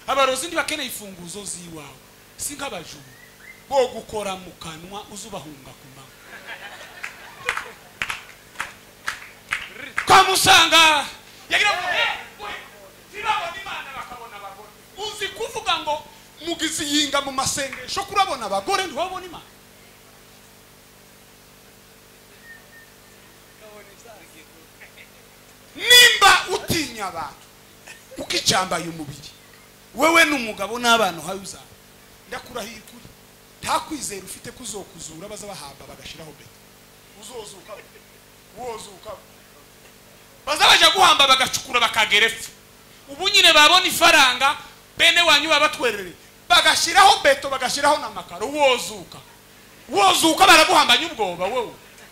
abarozi ndibakeneye ifunguzo ziwawe sinkabajuru bo gukora mu kanwa uzubahunga kuma kamusanga yagira ngo zirabona Imana bakabona abagore uzi kuvuga ngo mugizi yinga mu masengesho kurabona abagore ntiwabona Imana nimba utinya abantu ukicambaye umubiri wewe n'umugabo n'abana hawe uzaba ndakurahira kuri nta kwizera ufite kuzokuzura baza bahamba bagashiraho beto uzozuka wozuka baza baje guhamba bagacukura bakagerefa ubu nyine babona ifaranga bene wanyu babatwerere bagashiraho beto bagashiraho namakaro wozuka baraguhambanya ubwoba wowe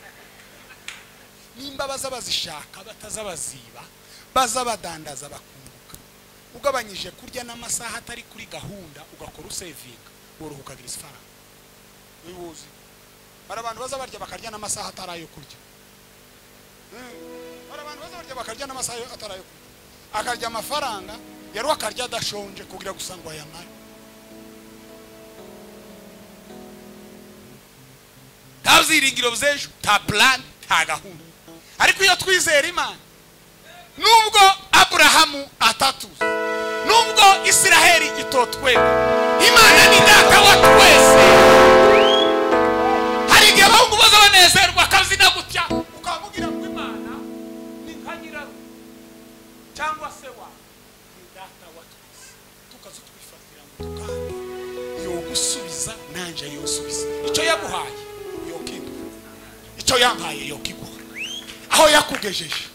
nimba baza bazishaka batazabaziba baza badandaza bakunguka ugabanyije kurya n'amasaha atari kuri gahunda ugakora usevinga worohuka gira ifaranga wibuzi abantu baza barya bakarya n'amasaha atarayo kurya abantu baza barya bakarya n'amasaha atarayo kurya akarya amafaranga yari akarya adashonje kugira gusangwa yamara taziringiro bzejo ta plan ta gahunda ariko iyo twizera Imana nubwo Abrahamu atatuze nubwo Isiraheli itotwe Imana ni data wa twese hari igihe abahungu baza banezerwa akazina gutya ukamugira ngo Imana ni nkanyira cyangwa se wa ni data wa twese tukazutwifatira ngo tukandi yo gusubiza nanje yo subiza icyo yaguhaye yo kintu icyo yampaye yo kiguha aho yakugejeje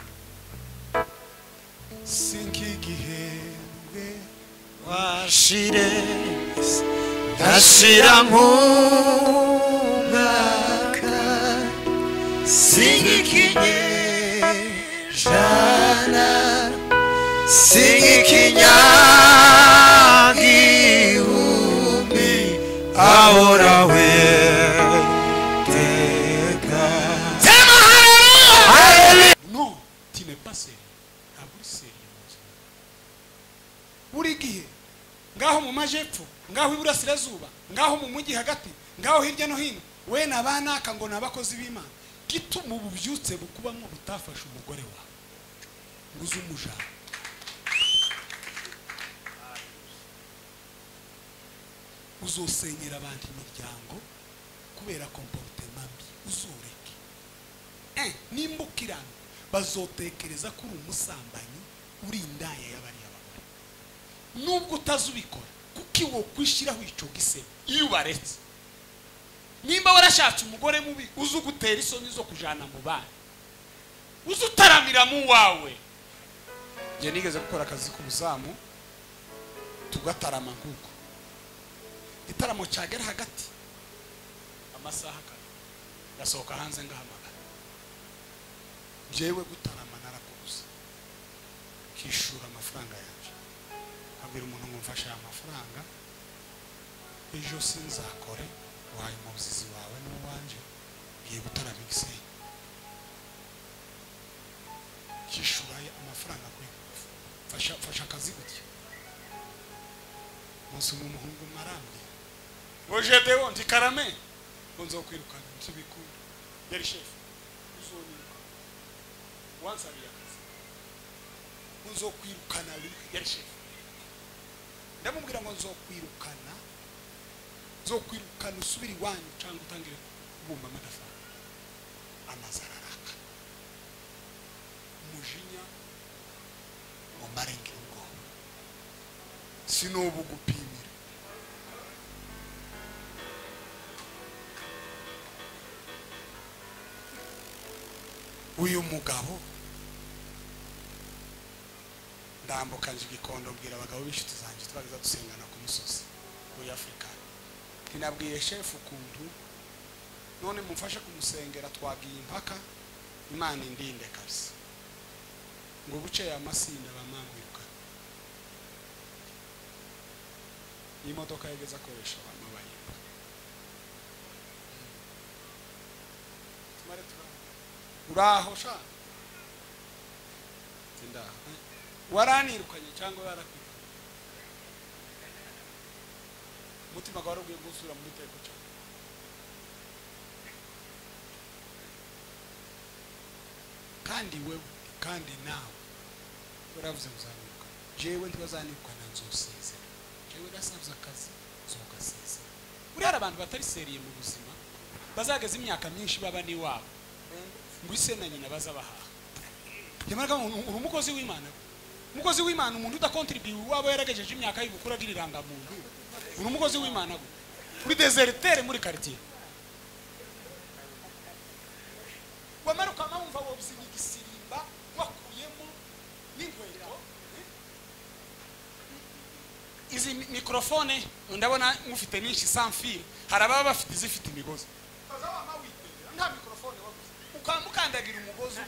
sinkigihembwe washire ndashira nk'umwaka sinkikinyejana sinkikinyagihumbi ahorawe buri gihe ngaho mu majepfo ngaho iburasirazuba ngaho mu mujyi hagati ngaho hirya no hino we nabanaka ngo nabakozi b'Imana gituma ububyutse bukubamo butafasha umugore wawe nguze umujana uzosenyera abandi imiryango kubera comportement mbi uzureke nimbukirana bazotekereza ko uri umusambanyi uri indaya y'abari abagore nubwo utazubikora kuki wo kwishiraho ico gisebe iyo baretse nimba warashatse umugore mubi uzugutera isoni zo kujana mu bana uzutaramira mu wawe je nigeze gukora akazi k'ubuzamu tugatarama nguko itaramo cyagera hagati amasaha gasohoka hanze ngahamagara jewe gutarama narakubuza kishura amafaranga yanje abwira umuntu ngo mfasha amafaranga ejo sinzakore wayi muzizi wawe n'uwanje ngiye gutarama igisenyi kishura amafaranga kuri fasha akazi gutya munsi umuhungu marambye ngo jedewo ndi karame ngo nzokwirukana nsubikunda yari chef uzoniruka wansabira akazi nzokwirukana yari chef ndamubwira ngo nzokwirukana usubira iwanyu cyangwa utangire kubumba amatafari amazararaka umujinya ngo marenge ngo sinobu gupimira uyu mugabo ndambuka nje igikondo mbwira abagabo b'inshuti zanjye twageza dusengana ku musozi muri Afrika tinabwiye chef ukuntu none mumfashe kumusengera twagiye impaka Imana indinde kabisa ngo buce amasinda bamamwiruka imodoka yegeza koresha bamabayimba tumare uraho sha tinda waranirukanye cyangwa warakwita umutima wawe ugiye gusura muri teko cyane. Kandi wewe kandi nawe uravuze uzanirwa, jewe ntibazanirwa na nzosezera, jewe nasabye akazi zogasize. Uri hari abantu batari seriye mu buzima bazageza imyaka myinshi baba ni wabo ngo ise na nyina bazabahaha. Yamara umukozi w'Imana, umukozi w'Imana umuntu udakontribuye wabo yaragejeje imyaka y'ubukuru agiriranga muntu, uri umukozi w'Imana go uri desertere muri quartier. Wamara ukamumva wobuzima igisirimba wakuyemo n'inkweto. Izi mikrofone ndabona mufite nyinshi sans fil, haraba bafite izifite imigozi. Kazawa mawitera nta mikrofone wabuze ukamukandagira umugozi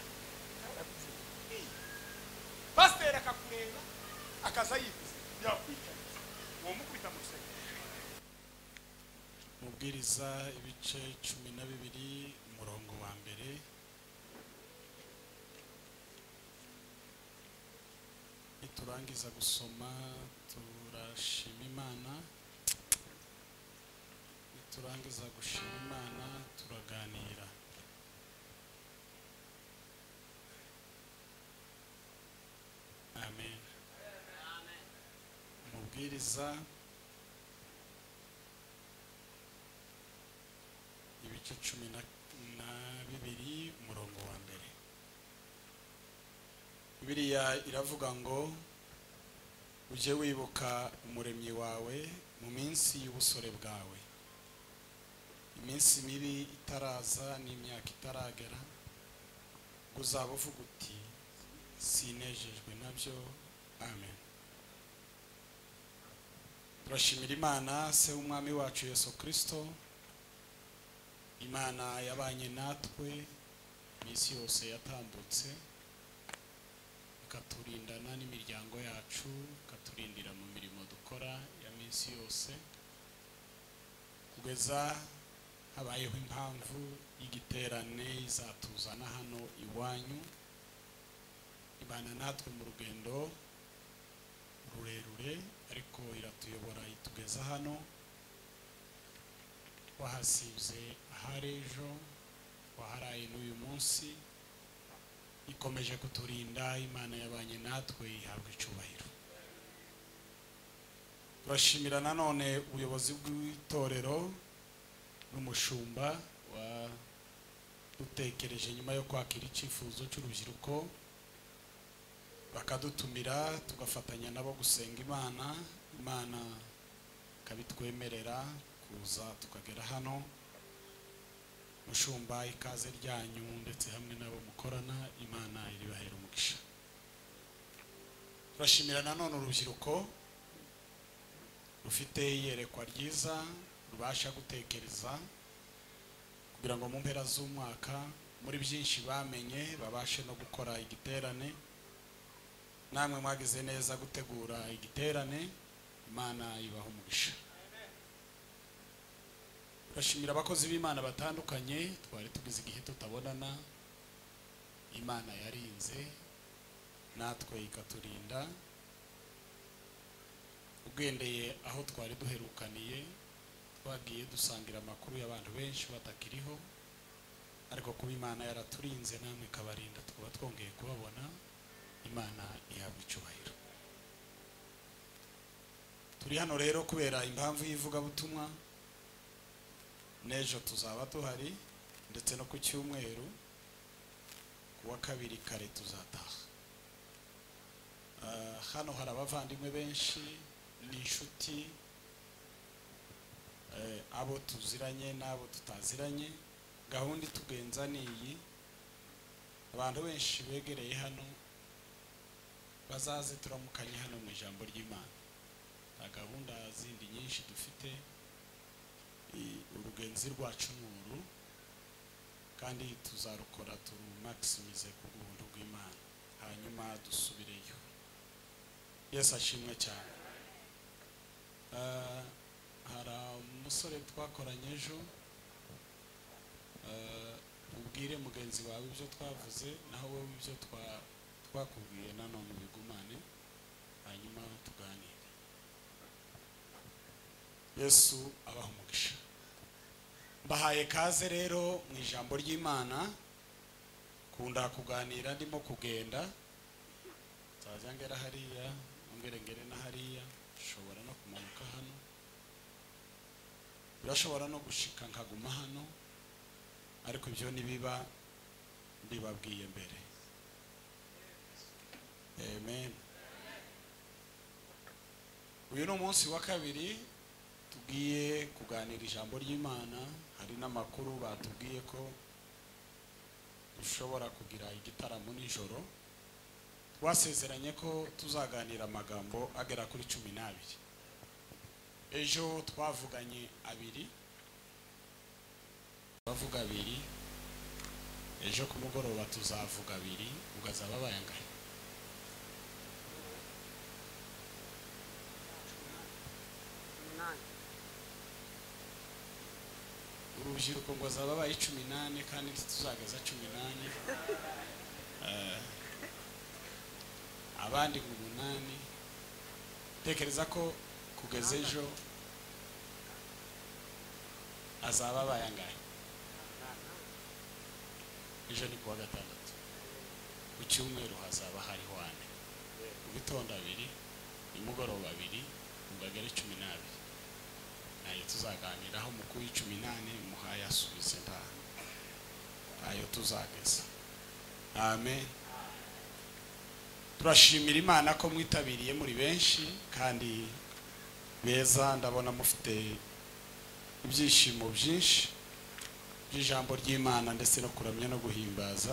pasteur akakureba akaza yivuze yakwicara uwo mukubita mu rusengero. Mubwiriza ibice 12 umurongo wa mbere. Turangiza gusoma turashima Imana, turangiza gushima Imana turaganira. Amen. Mubwiriza ibice 12 umurongo wa mbere. Bibiliya iravuga ngo uje wibuka umuremyi wawe mu minsi y'ubusore bwawe, iminsi mibi itaraza n'imyaka itaragera, uzaba uvuga uti sinejejwe nabyo. Amen. Turashimira Imana se w'umwami wacu Yesu Kristo, Imana yabanye natwe iminsi yose yatambutse, ikaturindana n'imiryango yacu, ikaturindira mu mirimo dukora ya minsi yose, kugeza habayeho impamvu y'igiterane izatuzana hano iwanyu. Imana natwe mu rugendo rurerure ariko iratuyobora itugeza hano. Wahasibye ahari ejo, waharaye n'uyu munsi, ikomeje kuturinda. Imana yabanye natwe ihabwa icubahiro. Turashimira nanone ubuyobozi bw'itorero n'umushumba wa dutekereje nyuma yo kwakira icyifuzo cy'urubyiruko bakadutumira tugafatanya nabo gusenga Imana. Imana kabitwemerera kuza tukagera hano. Mushumba ikaze ryanyu ndetse hamwe nabo mukorana, Imana iribahera umugisha. Turashimira nanone urubyiruko rufite iyerekwa ryiza rubasha gutekereza kugira ngo mu mpera z'umwaka muri byinshi bamenye babashe no gukora igiterane. Namwe mwagize neza gutegura igiterane, Imana ibaha umugisha. Turashimira abakozi b'Imana batandukanye twari tugize igihe tutabonana, Imana yarinze natwe ikaturinda. Ugendeye aho twari duherukaniye twagiye dusangira amakuru y'abantu benshi batakiriho, ariko kuba Imana yaraturinze namwe ikabarinda twaba twongeye kubabona, Imana ihabwa icubahiro. Turi hano rero kubera impamvu y'ivugabutumwa. Nejo tuzaba tuhari ndetse no ku cyumweru, kuwa kabiri kare tuzataha. Hano hari abavandimwe benshi n'inshuti, abo tuziranye n'abo tutaziranye. Gahunda itugenza niyi, abantu benshi begereye hano bazaze turamukanye hano mu ijambo ry'Imana. Gahunda zindi nyinshi dufite, urugenzi rwacu n'uru kandi tuzarukora maximize ku buntu bw'Imana, hanyuma dusubireyo. Yesu ashimwe cyane. Hari umusore twakoranye ejo, ubwire mugenzi wawe ibyo twavuze naho wowe ibyo twakubwiye nanone bigumane, hanyuma tuganire. Yesu abaha umugisha. Mbahaye kaze rero mu ijambo ry'Imana. Kunda kuganira ndimo kugenda. Nzaza ngera hariya, ngere na hariya, ushobora no kumanuka hano. Birashobora no gushika nkaguma hano. Ariko ibyo nibiba ndibabwiye mbere. Amen. Uyu ni umunsi wa kabiri tugiye kuganira ijambo ry'Imana. Hari n'amakuru batubwiye ko dushobora kugira igitaramo nijoro. Twasezeranye ko tuzaganira amagambo agera kuri 12. Ejo twavuganye abiri. Bavuga abiri. Ejo ku mugoroba tuzavuga abiri. Ugazaba bayangaye. Urubyiruko ngo azaba baye 18 kandi tuzageza 18. Abandi 8. Tekereza ko kugeza ejo azaba bayangaye. Ejo ni kuwa gatandatu. Ku cyumweru hazaba hariho 4. Ku bitondo 2, nimugoroba 2, ugagera 12. Nayo tuzaganiraho mu kuyi 18 muhaye asubize nda. Ayo tuzageza. Amen. Turashimira Imana ko mwitabiriye muri benshi kandi beza. Ndabona mufite ibyishimo byinshi by'ijambo ry'Imana ndetse no kuramya no guhimbaza.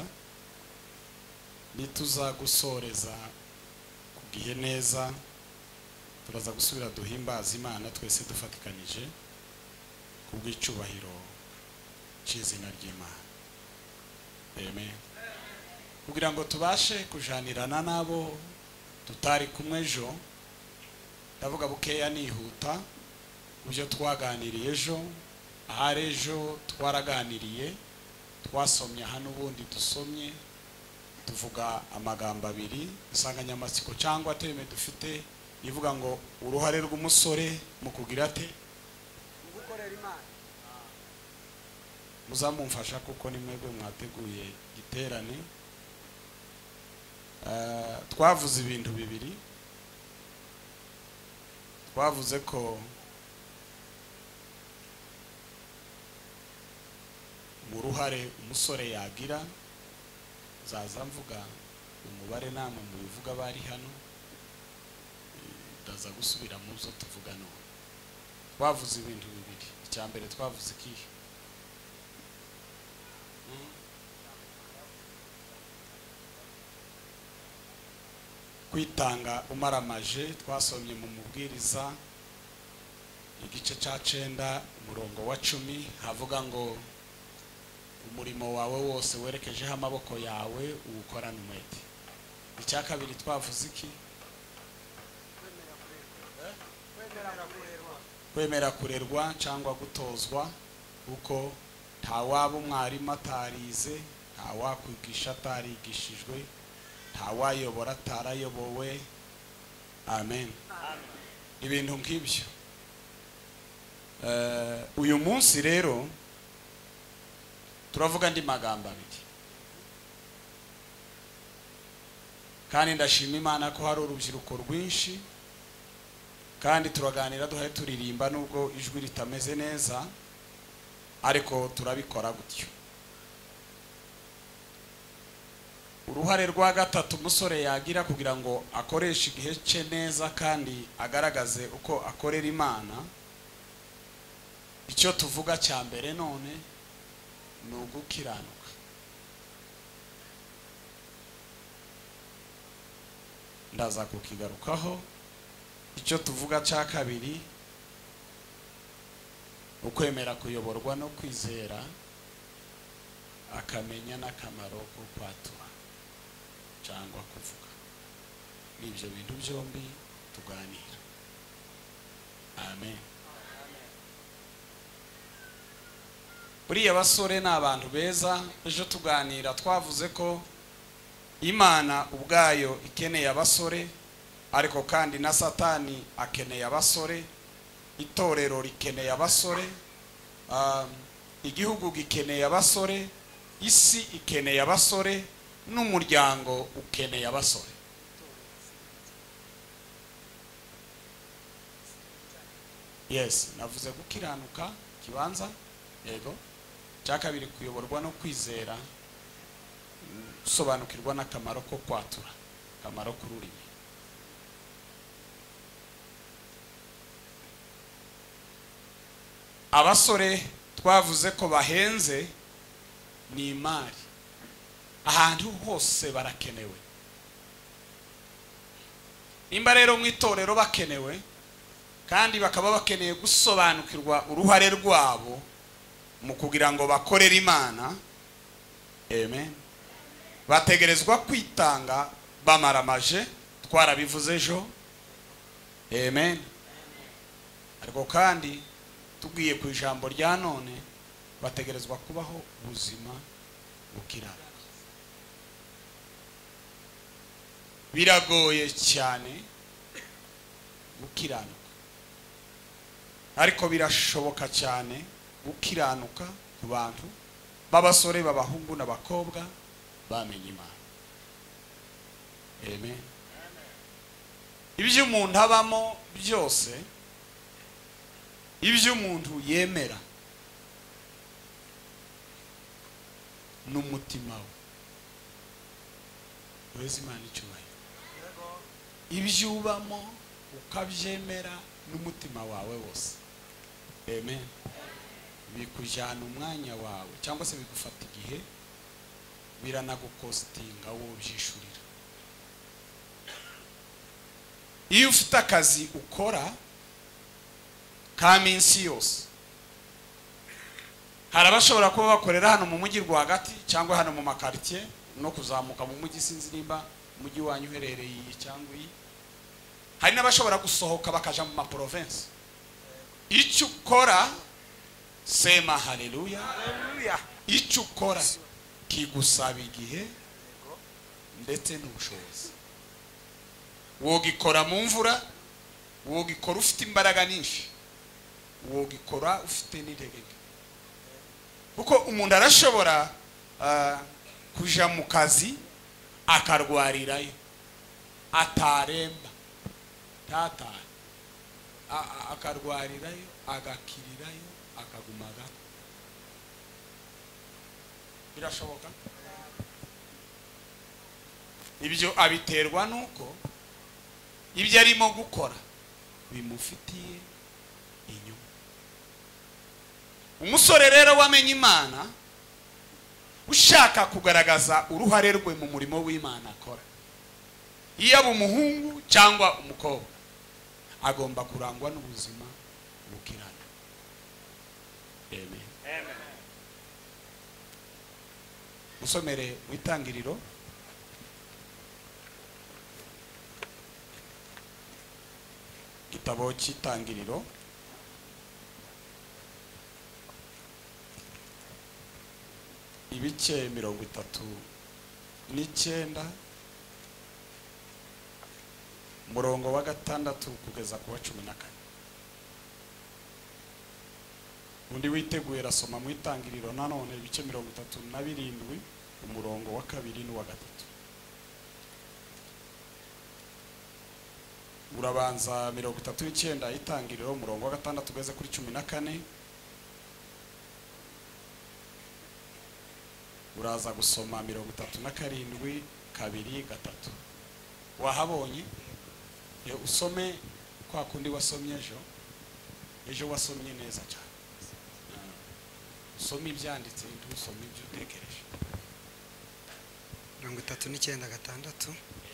Nituza gusoreza ku gihe neza, turaza gusubira duhimbaza Imana twese dufatikanije kubw'icubahiro cy'izina ry'Imana. Amen. Kugira ngo tubashe kujanirana nabo tutari kumwe ejo, ndavuga bukeya nihuta kubyo twaganiriye ejo. Ahari ejo twaraganiriye, twasomye hano ubundi dusomye, tuvuga amagambo abiri. Insanganyamatsiko cyangwa teme dufite ivuga ngo uruhare rw'umusore mu kugira ate gukorera Imana. Muzamumfasha kuko ni mwebwe mwateguye giterane. Twavuze ibintu bibiri. Twavuze ko mu ruhare umusore yagira, zaza mvuga umubare namwe mu bivuga bari hano, ndaza gusubira mu zo tuvuga none. Twavuze ibintu bibiri. Icyambere twavuze ikihe? Kwitanga umaramaje. Twasomye mu mubwiriza igice cya 9 umurongo wa 10 havuga ngo umurimo wawe wose werekejeho amaboko yawe uwukorana umwete. Icya kabiri twavuze iki? Kwemera kurerwa cyangwa gutozwa, kuko ntawaba umwarimu atarize, ntawakwigisha atarigishijwe, ntawayobora atarayobowe. Amen. Ibintu nk'ibyo. Uyu munsi rero turavuga ndi magambo abiri. Kandi ndashima Imana ko hari urubyiruko rwinshi, kandi turaganira duhaye turirimba nubwo ijwi ritameze neza, ariko turabikora gutyo. Uruhare rwa gatatu umusore yagira kugira ngo akoreshe igihe cye neza kandi agaragaze uko akorera Imana, icyo tuvuga cya mbere none ni ugukiranuka. Ndaza kukigarukaho. Icyo tuvuga cya kabiri ukwemera kuyoborwa no kwizera, akamenya n'akamaro ko kwatura cyangwa kuvuga. N'ibyo bintu byombi tuganira. Amen. Buriya basore ni abantu beza. Ejo tuganira twavuze ko Imana ubwayo ikeneye abasore, ariko kandi na Satani akeneye abasore. itorero rikeneye abasore, igihugu gikeneye abasore, isi ikeneye abasore, n'umuryango ukeneye abasore. Yes, navuze gukiranuka kibanza, yego. Cya kabiri kuyoborwa no kwizera, sobanukirwa n'akamaro ko kwatura, akamaro k'ururimi. Abasore twavuze ko bahenze ni imari, ahantu hose barakenewe. Nimba rero mu itorero bakenewe kandi bakaba bakeneye gusobanukirwa uruhare rwabo mu kugira ngo bakorere Imana, amen, bategerezwa kwitanga bamaramaje, twarabivuze ejo, amen. Ariko kandi tugiye ku ijambo rya none, bategerezwa kubaho ubuzima bukiranuka. Biragoye cyane gukiranuka, ariko birashoboka cyane gukiranuka ku bantu b'abasore, b'abahungu n'abakobwa bamenye Imana, amen. Ibyo umuntu abamo byose, ibyo umuntu yemera n'umutima we, wese Imana icyubahiro. Ibyo ubamo ukabyemera n'umutima wawe wose, amen, bikujyana umwanya wawe cyangwa se bigufata igihe, biranagukostinga wowe ubyishurira. Iyo ufite akazi ukora ka minsi yose, hari abashobora kuba bakorera hano mu mujyi rwagati cyangwa hano mu makaritiye, no kuzamuka mu mujyi, sinzi nimba umujyi wanyu uherereye cyangwa iyi. Hari n'abashobora gusohoka bakaja mu maprovince. Icyo ukora, sema haleluya, icyo ukora kigusaba igihe ndetse n'ubushobozi. Wogikora mu mvura, wogikora ufite imbaraga nyinshi, wogikora ufite n'intege nke. Kuko umuntu arashobora kuja mu kazi akarwarirayo, ataremba, tatari, akarwarirayo, agakirirayo, akagumaga. Birashoboka. Ibyo abiterwa nuko ibyo arimo gukora bimufitiye inyuma. Umusore rero wamenye Imana, ushaka kugaragaza uruhare rwe mu murimo w'Imana akora, yaba umuhungu cyangwa umukobwa, agomba kurangwa n'ubuzima bukirana, amen. Musomere mu Itangiriro igitabo cy'Itangiriro ibice 39 umurongo wa 6 kugeza ku wa 14. Undi witeguye rasoma mu Itangiriro nanone ibice 37 umurongo wa 2 n'uwa 3. Urabanza 39 Itangiriro umurongo wa 6 kugeza kuri 14. Uraza gusoma 37 2 3. Wahabonye? Usome kwa kundi wasomye ejo wasomye neza cyane. Usome ibyanditse, usome ibyo utekereje. 39:6.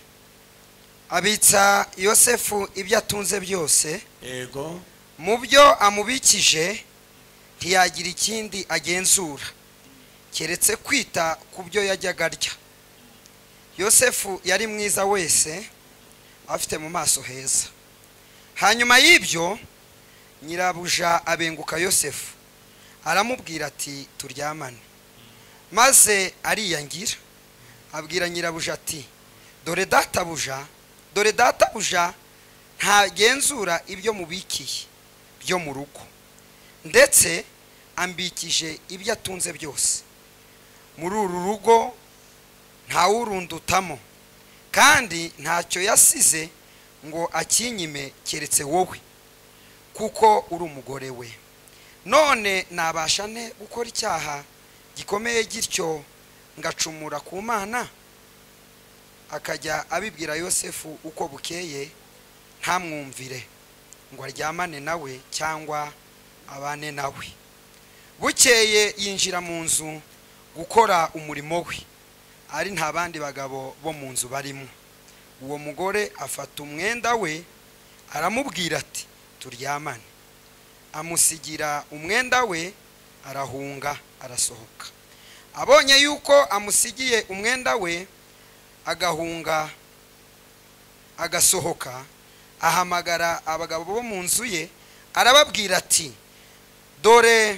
Abitsa Yosefu ibyo atunze byose, yego, mu byo amubikije ntiyagira ikindi agenzura keretse kwita ku byo yajyaga arya. Yosefu yari mwiza wese, afite mu maso heza. Hanyuma y'ibyo nyirabuja abenguka Yosefu, aramubwira ati turyamane. Maze ariyangira, abwira nyirabuja ati dore databuja ntagenzura ibyo mubikiye, byo mu rugo, ndetse ambikije ibyo atunze byose. Muri uru rugo ntawurundutamo, kandi ntacyo yasize ngo akinyime keretse wowe, kuko uri umugore we. None nabasha nte gukora icyaha gikomeye gityo ngacumura ku Mana? Akajya abibwira Yosefu uko bukeye, ntamwumvire ngo aryamane nawe cyangwa abane nawe. Bukeye yinjira mu nzu gukora umurimo we, ari nta bandi bagabo bo mu nzu barimo. Uwo mugore afata umwenda we aramubwira ati turyamane. Amusigira umwenda we, arahunga arasohoka. Abonye yuko amusigiye umwenda we agahunga agasohoka, ahamagara abagabo bo mu nzu ye arababwira ati dore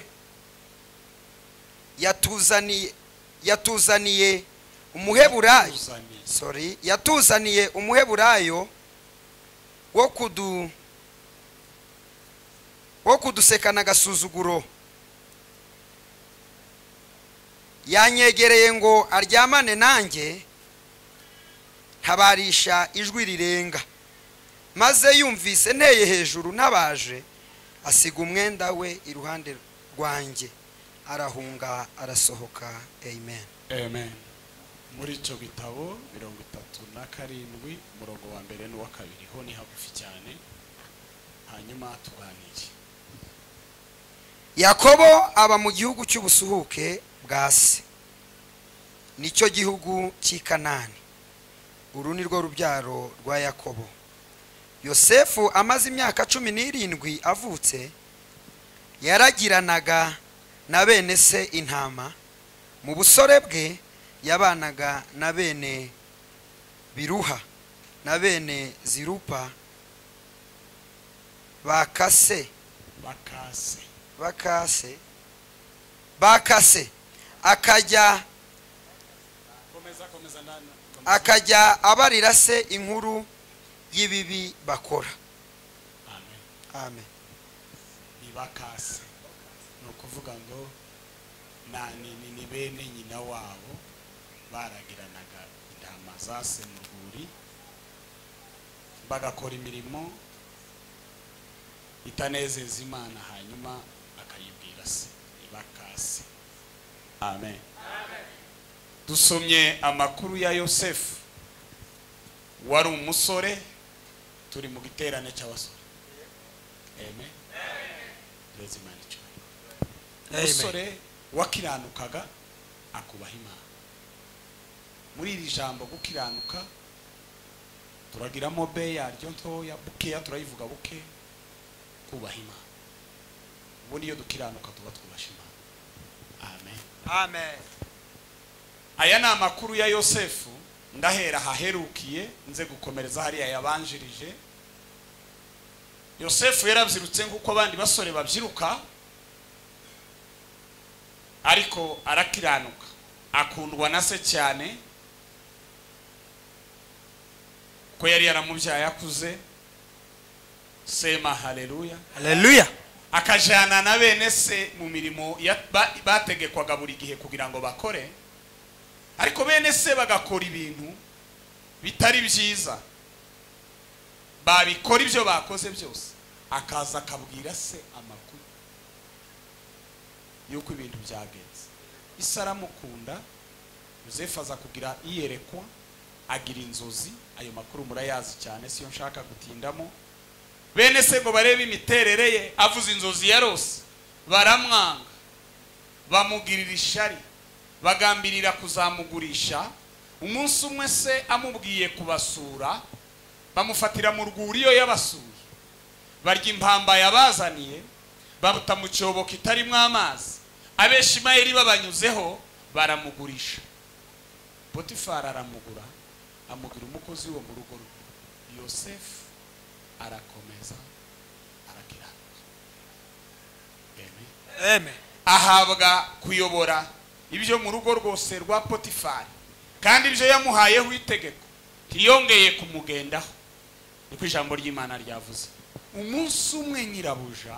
yatuzaniye umuheburayo wo kudusekana agasuzuguro. Yanyegereye ngo aryamane nanjye, ntabarisha ijwi rirenga, maze yumvise nteye hejuru ntabaje, asiga umwenda we iruhande rwanjye, arahunga arasohoka. Amen. Amen. Muri icyo gitabo 37 umurongo wa mbere n'uwa kabiri ho ni hagufi cyane, hanyuma tuganire. Yakobo aba mu gihugu cy'ubusuhuke bwa se, nicyo gihugu cy'i Kanani. Uru ni rwo rubyaro rwa Yakobo. Yosefu amaze imyaka 17 avutse, yaragiranaga na bene se intama. Mu busore bwe yabanaga na bene Biruha na bene Zirupa bakase akajya abarira se inkuru y'ibibi bakora. Amen. Bakase no kuvuga ngo ni bene nyina wabo baragiranaga intama za se mu rwuri, bagakora imirimo itanezeza Imana, hanyuma akayibwira se. Bakase. Amen. Dusomye amakuru ya Yosefu, wari umusore, turi mu giterane cy'abasore. Amen. Umusore wakiranukaga akubaha Imana. Muri iri jambo gukiranuka turagiramo be yaryo ntoya, bukeya turayivuga buke, kubaha Imana. Ubundi iyo dukiranuka tuba twubasha Imana. Amen. Amen. Aya ni amakuru ya Yosefu, ndahera haherukiye nze gukomereza hariya yabanjirije. Yosefu yarabyirutse nk'uko abandi basore babyiruka, ariko arakiranuka, akundwa na se cyane ko yari yaramubyaye akuze. Sema haleluya. Haleluya. Akajana na bene se mu mirimo bategekwaga buri gihe kugira ngo bakore, ariko bene se bagakora ibintu bitari byiza, babikora ibyo bakoze byose. Akaza akabwira se amakuru yuko ibintu byagenze. Ise aramukunda. Yosefu aza kugira iyerekwa, agira inzozi. Ayo makuru murayazi cyane, siyo nshaka gutindamo. Bene se ngo barebe imiterere ye, avuze inzozi yarose, baramwanga, bamugirira ishari, bagambirira kuzamugurisha. Umunsi umwe se amubwiye kubasura, bamufatira mu rwuri iyo yabasuye, barya impamba yabazaniye, babuta mu cyobo kitarimo amazi. Abeshimayeli babanyuzeho baramugurisha. Potifari aramugura, amugira umukozi wo mu rugo rwe. Yosefu arakomeza arakiranuka. Amen. Ahabwa kuyobora ibyo mu rugo rwose rwa Potifari, kandi ibyo yamuhayeho itegeko ntiyongeye kumugendaho. Niko ijambo ry'Imana ryavuze. umunsi umwe nyirabuja,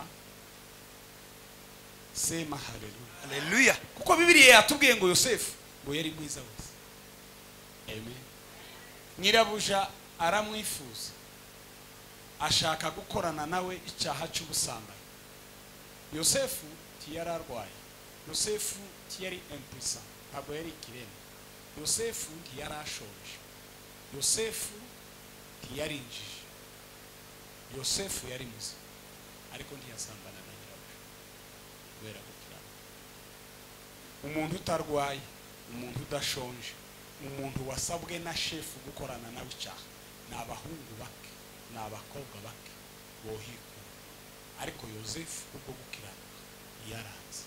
sema haleluya, haleluya, kuko Bibiliya yatubwiye ngo Yosefu ngo yari mwiza wese. Amen. Nyirabuja aramwifuza, ashaka gukorana nawe icyaha cy'ubusambanyi. Yosefu ntiyararwaye, Yosefu ntiyari impuissant, ntabwo yari ikirema. Yosefu ntiyarashonje, Yosefu ntiyari injiji, Yosefu yari muzima, ariko ntiyasambana na nyirabuja kubera gukiranuka. Umuntu utarwaye, umuntu udashonje, umuntu wasabwe na shefu gukorana nawe icyaha, ni abahungu bake, ni abakobwa bake bohiko. Ariko Yosefu ubwo gukiranuka yaranze,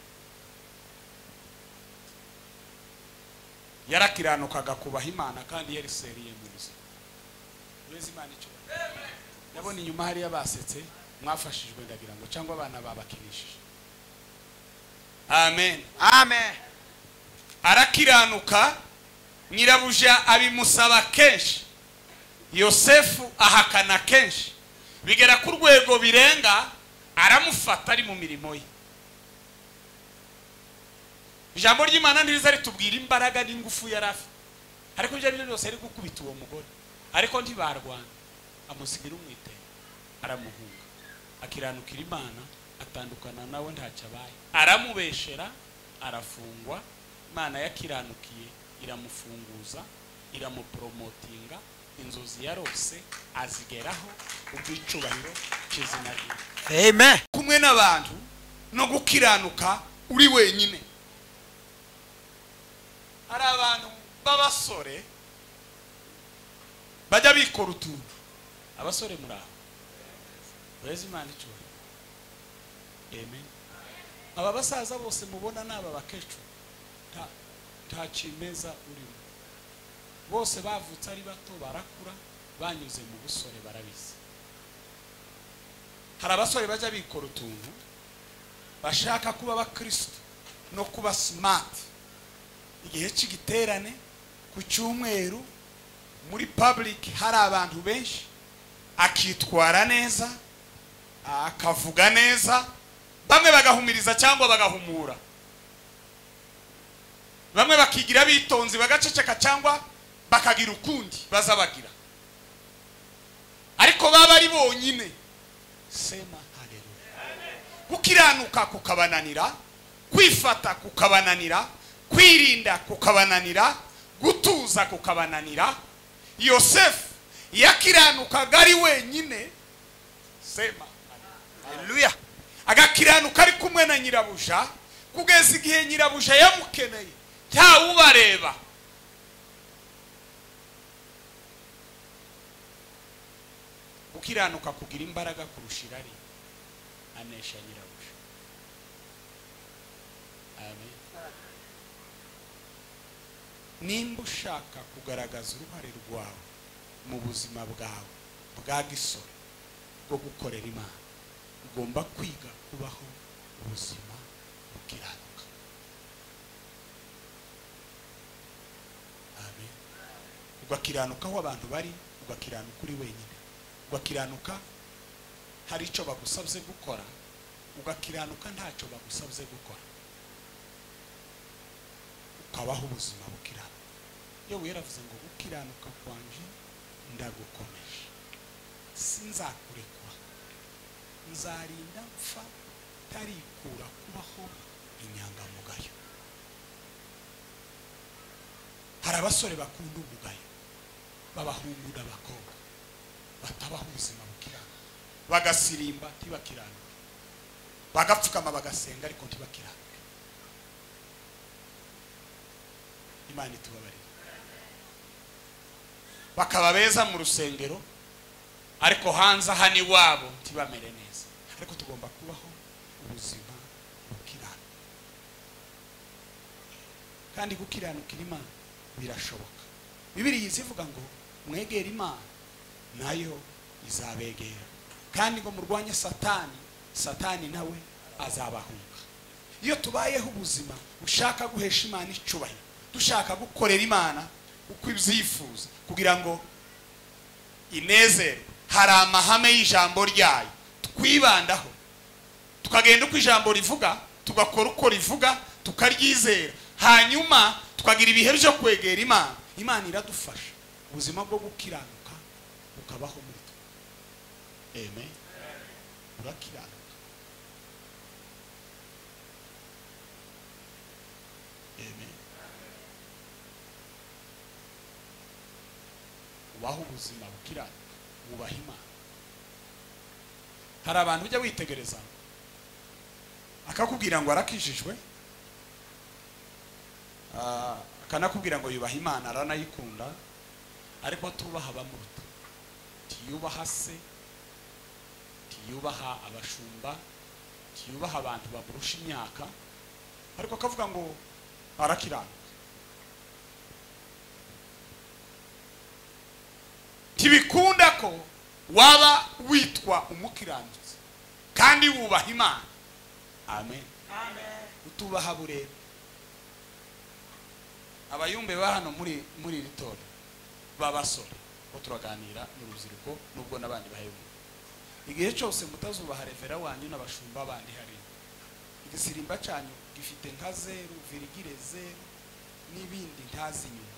yarakiranukaga kubaha Imana kandi yari seriye mu buzima. Ureze Imana icyo ndabona inyuma hariya basetse, mwafashijwe ndagira ngo, cyangwa abana babakinishije. Amen, amen. arakiranuka, nyirabuja abimusaba kenshi, Yosefu ahakana kenshi, bigera ku rwego birenga aramufata ari mu mirimo ye. Ijambo ry'Imana ndiriza ritubwira imbaraga n'ingufu yari afite, ariko ibyo aribyo byose ari gukubita uwo mugore, ariko ntibarwana, amusigira umwitero, aramuhunga, akiranukira Imana, atandukana nawe ntacyo abaye, aramubeshera, arafungwa. Imana yakiranukiye iramufunguza, iramupromotinga, inzozi yarose azigeraho ubwicubahiro cy'izina rye. Amen. Kumwe n'abantu no gukiranuka uri wenyine. Hari abantu b'abasore bajya bikora utuntu. Abasore muri aho, ureze Imana icyo. Amen. Aba basaza bose mubona n'aba bakecuru nta kimeza urimo, bose bavutse ari bato, barakura, banyuze mu busore, barabizi. Hari abasore bajya bikora utuntu, bashaka kuba abakristo no kuba smart. Igihe cy'igiterane ku cyumweru muri public hari abantu benshi, akitwara neza, akavuga neza, bamwe bagahumiriza cyangwa bagahumura, bamwe bakigira bitonzi bagaceceka cyangwa bakagira ukundi bazabagira, ariko baba ari bonyine. Sema haleluya. Gukiranuka kukabananira, kwifata kukabananira, kwirinda kukabananira, gutuza kukabananira. Yosefu yakiranukaga ari wenyine. Sema haleluya. Agakiranuka ari kumwe na nyirabuja, kugeza igihe nyirabuja yamukeneye, nta ubareba. Gukiranuka kugira imbaraga kurusha irari, anesha nyirabuja. Amen. Nimba ushaka kugaragaza uruhare rwawe mu buzima bwawe bwa gisore bwo gukorera Imana, ugomba kwiga kubaho ubuzima bukiranuka. Amen. Ugakiranuka aho abantu bari, ugakiranuka uri wenyine, ugakiranuka hari icyo bagusabye gukora, ugakiranuka ntacyo bagusabye gukora, ukabaho ubuzima bukiranuka. Yewe yaravuze ngo gukiranuka kwanje ndagukomeje, sinzakurekura, nzarinda mpfa tarikura kubaho inyangamugayo. Hari abasore bakunda umugayo, b'abahungu n'abakobwa, batabaho ubuzima bukiranuka, bagasirimba ntibakiranuke, bagapfukama bagasenga ariko ntibakiranuke. Imana itubabarire. Bakaba beza mu rusengero, ariko hanze aha ni wabo ntibamere neza. Ariko tugomba kubaho ubuzima bukiranuka, kandi gukiranukira Imana birashoboka. Bibiliya izivuga ngo mwegere Imana nayo izabegera, kandi ngo murwanye Satani, Satani nawe azabahunga. Iyo tubayeho ubuzima ushaka guhesha Imana icubahiro, dushaka gukorera Imana uko ibyifuza kugira ngo inezerwe, hari amahame y'ijambo ryayo twibandaho, tukagenda uko ijambo rivuga, tugakora uko rivuga, tukaryizera, hanyuma tukagira ibihe byo kwegera Imana. Imana iradufasha ubuzima bwo gukiranuka bukabaho muri twe. Amen. Urakiranuka. Amen. Ubaho ubuzima bukiranuka, wubaha Imana. Hari abantu ujya witegereza akakubwira ngo arakijijwe, akanakubwira ngo yubaha Imana, aranayikunda, ariko atubaha abamuruta. Tiyubaha se, tiyubaha abashumba, tiyubaha abantu bamurusha imyaka, ariko akavuga ngo arakiranuka. Tibikunda ko waba witwa umukiranutsi kandi wubaha Imana. Amen. Amen. Utubaha burebe. Abayumbe ba hano muri ritore babasore ko turaganira n'urubyiruko nubwo nabandi bahebwe. Igihe cyose mutazubaha revera wanyu n'abashumba bandi hari. Igisirimba cyanyu gifite nka 0,0 n'ibindi ntazi nyuma.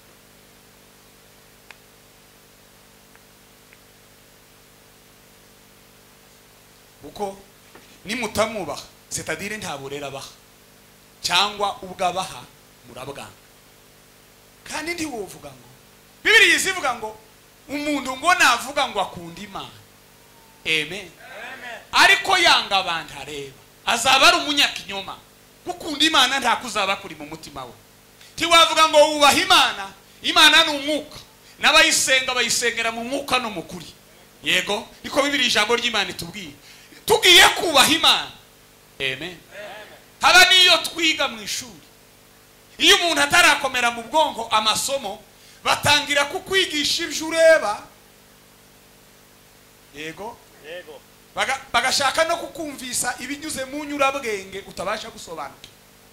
Uko nimutamubaha, c'est-à-dire nta burera baha cyangwa ubwabaha murabwanga. Kandi ndi wovuga ngo Bibiliya izivuga ngo umuntu ngo navuga ngo akunda Imana. Amen. Ariko yanga abantu areba, azaba ari umunyakinyoma. Gukunda Imana nta kuzaba kuri mu mutima we. Tiwavuga ngo wubaha Imana, Imana ni umwuka, n'abayisenga bayisengera mu mwuka no mu kuri. Yego niko Bibiliya ijambo ry'Imana itubwiye. Tugiye kubaha Imana. Amen. Haba niyo twiga mu ishuri, iyo umuntu atarakomera mu bwonko amasomo, batangira kukwigisha ibyo ureba. Yego bagashaka no kukumvisa ibinyuze mu nyurabwenge utabasha gusobanukira.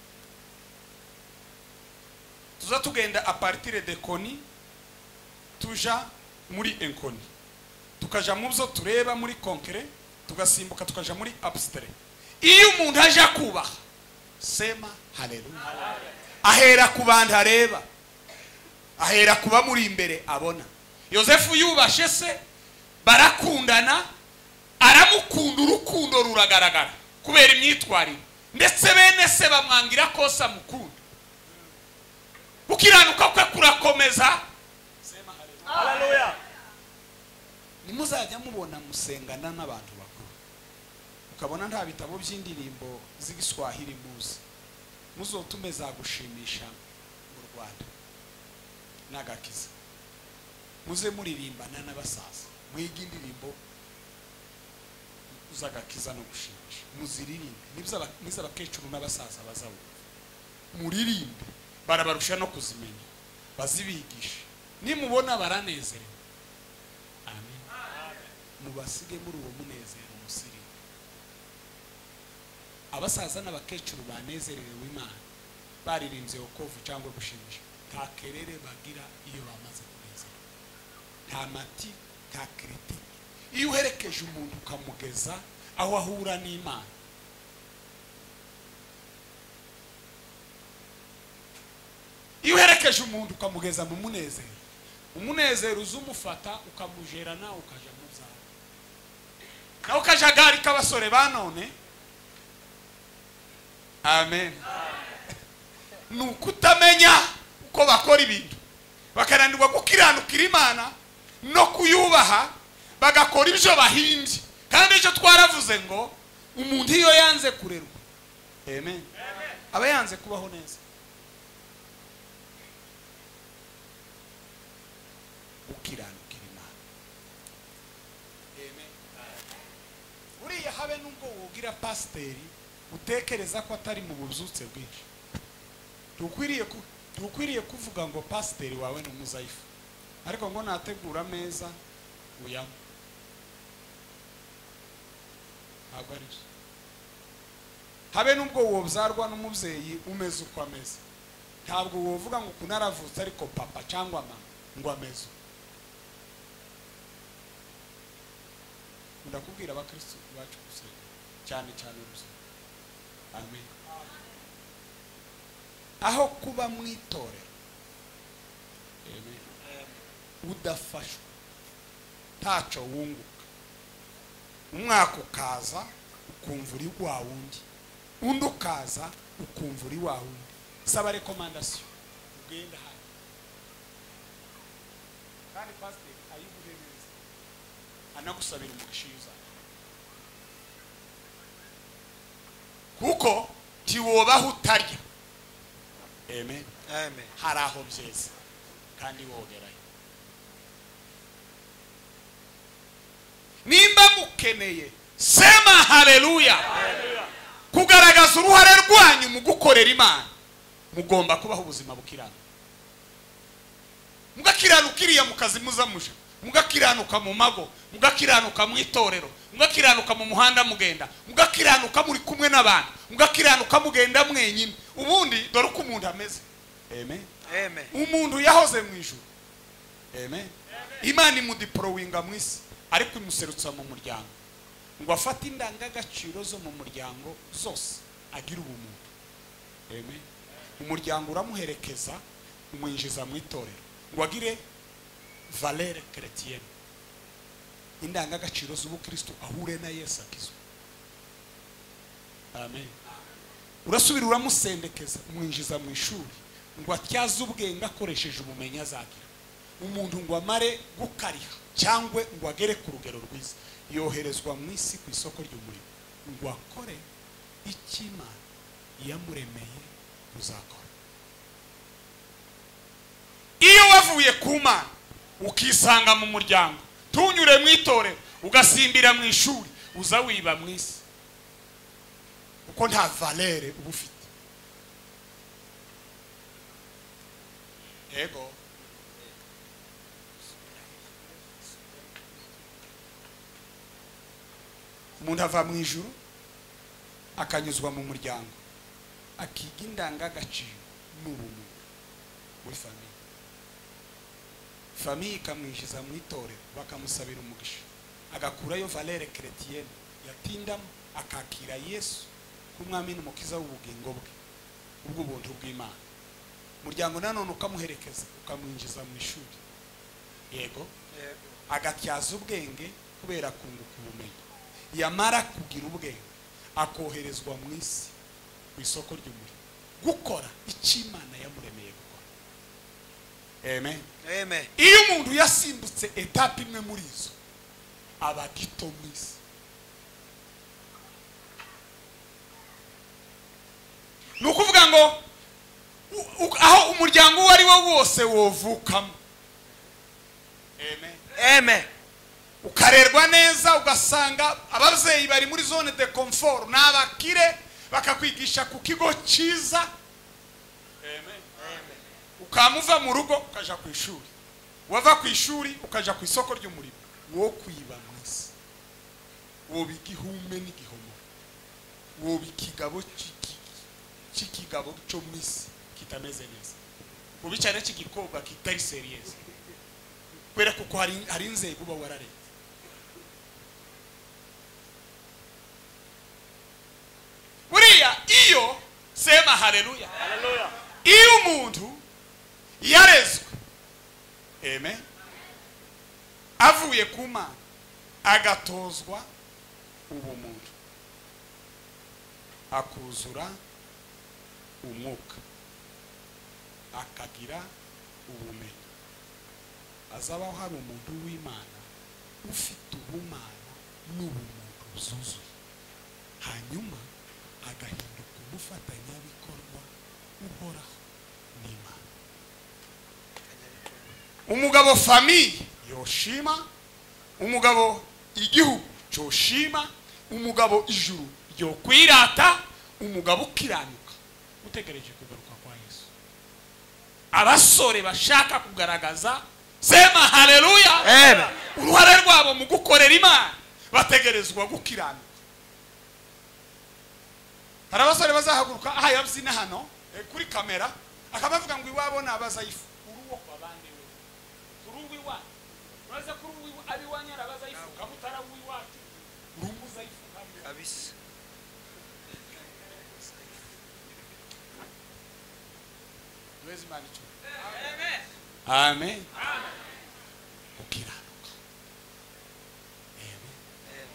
Tuza tugenda a partir de koni tuja muri enkoni, tukaja mu byo tureba muri concret, tugasimbuka tukaja muri abstrait. Iyo umuntu aje kubaha, sema haleluya. Ahera ku bantu areba, ahera kuba muri imbere abona. Yosefu yubashe se, barakundana, aramukunda, urukundo ruragaragara kubera imyitwarire, ndetse bene se bamwangira kosa mukunda. Ukiranuka kwe kurakomeza, sema haleluya. Nimuzajya mubona musengana n'abantu bakuru, ukabona nta bitabo by'indirimbo z'igiswahili muzi, muzotumeza gushimisha mu Rwanda n'agakiza, muze muririmbana n'abasaza, mwiga indirimbo uzagakiza no gushimisha, muziririmbe. Niza abakecuru n'abasaza bazawo muririmbe, barabarusha no kuzimenya, bazibigisha, nimubona baranezerewe. Amen. Mubasige muri uwo munezero musiri. Abasaza n'abakecuru banezerewe Imana, baririmbye okovu cyangwa gushimisha, nta kerere bagira iyo bamaze kunezera, nta mati, nta kritik. Iyo uherekeje umuntu ukamugeza aho ahura n'Imana, iyo uherekeje umuntu ukamugeza mu munezero, umunezero uzumufata ukamujerana ukaja mu byaha. Naho kajagari k'abasore banone. Amen. Nukutamenya uko bakora ibintu, bakaranirwa gukiranukira Imana no kuyubaha, bagakora ibyo bahimbye. Kandi icyo twaravuze ngo umuntu iyo yanze kurerwa, amen, aba yanze kubaho neza. Ukiranukira Imana, amen. Buriya habe nubwo wogira pasiteri utekereza ko atari mu buzutse bwinshi, tukwiriye kuvuga ngo pasiteri wawe ni umuzayifu, ariko ngo nategura ameza uyamo. Ntabwo ari byo. Habe nubwo wobyarwa n'umubyeyi umeze uko ameze, ntabwo wovuga ngo kunaravutse ariko papa cyangwa mama ngo ameze. nkunda kubwira abakristo bacu gusenga cyane cyane gusenga. Amen. Aho kuba mwitorero, amen, udafashwa taco wunguka, umwaka ukaza ukumva uri wa wundi, undi ukaza ukumva uri wa wundi. Saba recommandation ugenda hano kandi pastor ayiguhe neza anagusabira umugisha yuza, kuko tiwobaho utarya. Amen. Amen. Haraho byeze kandi wogerayo. Nimba mukeneye sema haleluya, kugaragaza uruhare rwanyu mu gukorera Imana, mugomba kubaho ubuzima bukiranuka. Mugakiranukiriya mu kazi muzamuja, mugakiranuka mu mago, mugakiranuka mu itorero, mugakiranuka mu muhanda mugenda, mugakiranuka muri kumwe n'abantu, mugakiranuka mugenda mwenyine. Ubundi dore uko umuntu ameze. Amen. Amen. Umuntu yahoze mu ijuru. Amen. Imana imudiprowinga mu isi ariko imuserutsa mu muryango, ngo afate indangagaciro zo mu muryango zose agira ubumuntu. Amen. Umuryango uramuherekeza umwinjiza mu itorero ngo agire valeur chrétienne, indangagaciro z'ubukristo ahure na Yesu akizwe. Amen. Urasubira uramusendekeza umwinjiza mu ishuri ngo atyaze ubwenge akoresheje ubumenyi azagira. Umuntu ngo amare gukariha cyangwa ngo agere ku rugero rwiza, yoherezwa mu isi ku isoko ry'umurimo ngo akore icy'Imana yamuremeye kuzakora. Iyo wavuye ku Mana ukisanga mu muryango, tunyure mu itorero, ugasimbira mu ishuri, uza wiba mu isi kuko nta valeur uba ufite. Ego umuntu ava mu ijuru akanyuzwa mu muryango, akiga indangagaciro n'ubumuntu muri famiye. Famiye ikamwishiza mu itorero, bakamusabira umugisha, agakurayo valeur chrétienne, yatindamo akakira Yesu kumwami n'umukiza w'ubugingo bwe, ubwo buntu bw'Imana. Umuryango nanone ukamuherekeza ukamwinjiza mu ishuri. Yego, agatyaza ubwenge kubera kunguka ubumenyi. Yamara kugira ubwenge akoherezwa mu isi ku isoko ry'umurimo gukora icy'Imana yamuremeye gukora. Amen. Amen. Iyo umuntu yasimbutse etape imwe muri izo aba gito mu isi. Nukuvuga ngo aho umuryango wari wo wose wovukamo. Amen. Amen. Ukarerwa neza, ugasanga ababyeyi bari muri zone de confort, n'abakire bakakwigisha ku kigo cyiza. Amen. Amen. Ukamuva mu rugo ukaja ku ishuri, wava ku ishuri ukaja ku isoko ry'umurimo, wo kwiba mu isi, wo bigihume n'igihomo, wo bikigabo cy'ikigabo cyo mu isi kitameze neza, wo bicane cy'igikobwa kitari serious, kwera kuko hari inzego uba wararetse. Buriya iyo sema haleluya, Hallelujah. iyo umuntu yarezwe, amen, avuye ku Mana agatozwa ubumuntu, akuzura umwuka, akagira ubumenyi, azabaho hari umuntu w'Imana ufite ubumana n'ubumuntu buzuzuye, hanyuma agahinduka umufatanyabikorwa uhoraho n'Imana. Umugabo famiye yoshima, umugabo igihugu cyoshima, umugabo ijuru ryo kwirata, umugabo ukiranuka utegereje kugaruka kwa Yesu. Abasore bashaka kugaragaza sema haleluya, Amen. uruhare rwabo mu gukorera Imana bategerezwa gukiranuka. Hari abasore bazahaguruka aha yabyina hano kuri kamera akabavuga ngo iwabo nabazayifu uruwo kwabande we uruwi wa uraza kuri uwi abi wanyara bazayifu kamutara uwi wacu urumuza kabisa. Wezi manicho. Amen. Ukiranuka. Amen.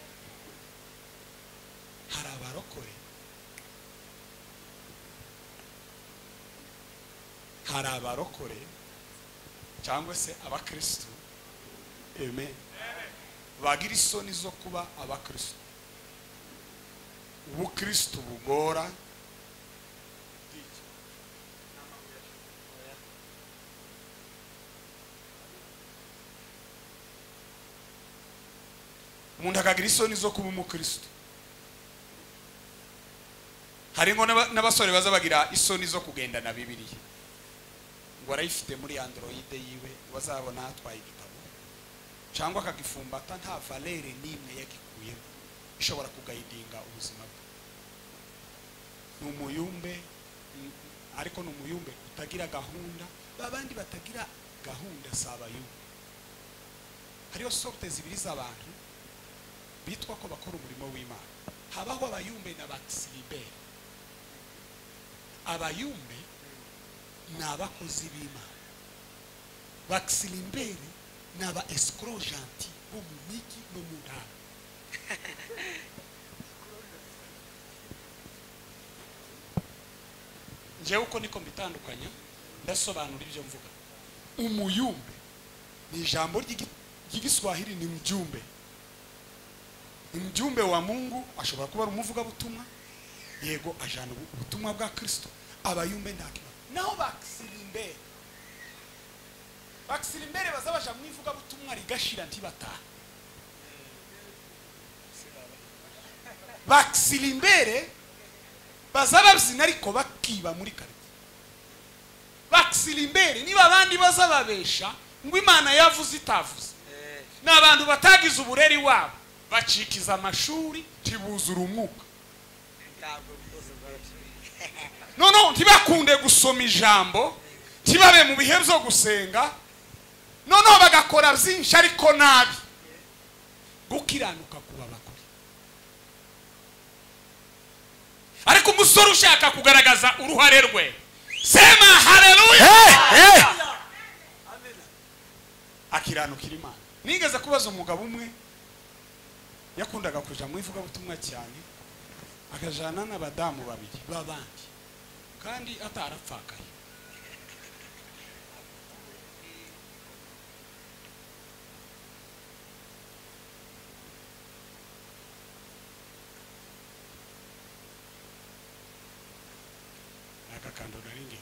Harabarokore. Harabarokore. Cyangwa se abakristo. Amen. Bagira isoni zo kuba abakristo. Ubukristo bugora. Umuntu akagira isoni zo kuba umukristo. Hari ngo n'abasore baza bagira isoni zo kugenda na Bibiliya. Ngo arayifite muri Android yiwe wazabona atwaye igitabo. Cyangwa akagifumbata nta valere n'imwe yagikuyemo. Ishobora kugayidinga ubuzima bwe. Numuyumbe ariko numuyumbe utagira gahunda, babandi batagira gahunda sabayumbe. Hariyo sorte zibiri z'abantu bitwa ko bakora umurimo w'Imana. Habaho abayumbe na baksilibe. Abayumbe n'abakozi b'Imana. Baksilimbere n'aba escroc gentil bo mu migi no mu ntara. Njewe uko niko mbitandukanya ndasobanura ibyo mvuga. Umuyumbe ni ijambo ry'igiswahili ni mjumbe. Mjumbe wa Mungu ashobora kuba umuvuga butumwa, yego ajana ubutumwa bwa Kristo. Abayumbe ndakima naho baksilimbere bazabaja mwivuga butumwa rigashira ntibataha. Baksilimbere bazababyina ariko bakiba muri kare. Baksilimbere niba abandi bazababesha ngo Imana yavuze itavuze. N'abantu batagize ubureri wabo bacikiza amashuri tibuzura umwuka. No ntibakunde gusoma ijambo, tibabe mu bihe byo gusenga. No bagakora byinshi ariko nabi. Gukiranuka kuba bakuri. Ariko umusore ushaka kugaragaza uruhare rwe, sema haleluya. Akiranukira Imana. Nigeze kubaza umugabo umwe yakundaga kuja mu ivuga butumwa cyane, akajana n'abadamu babiri babandi kandi atarapfakaye. Akakando naringi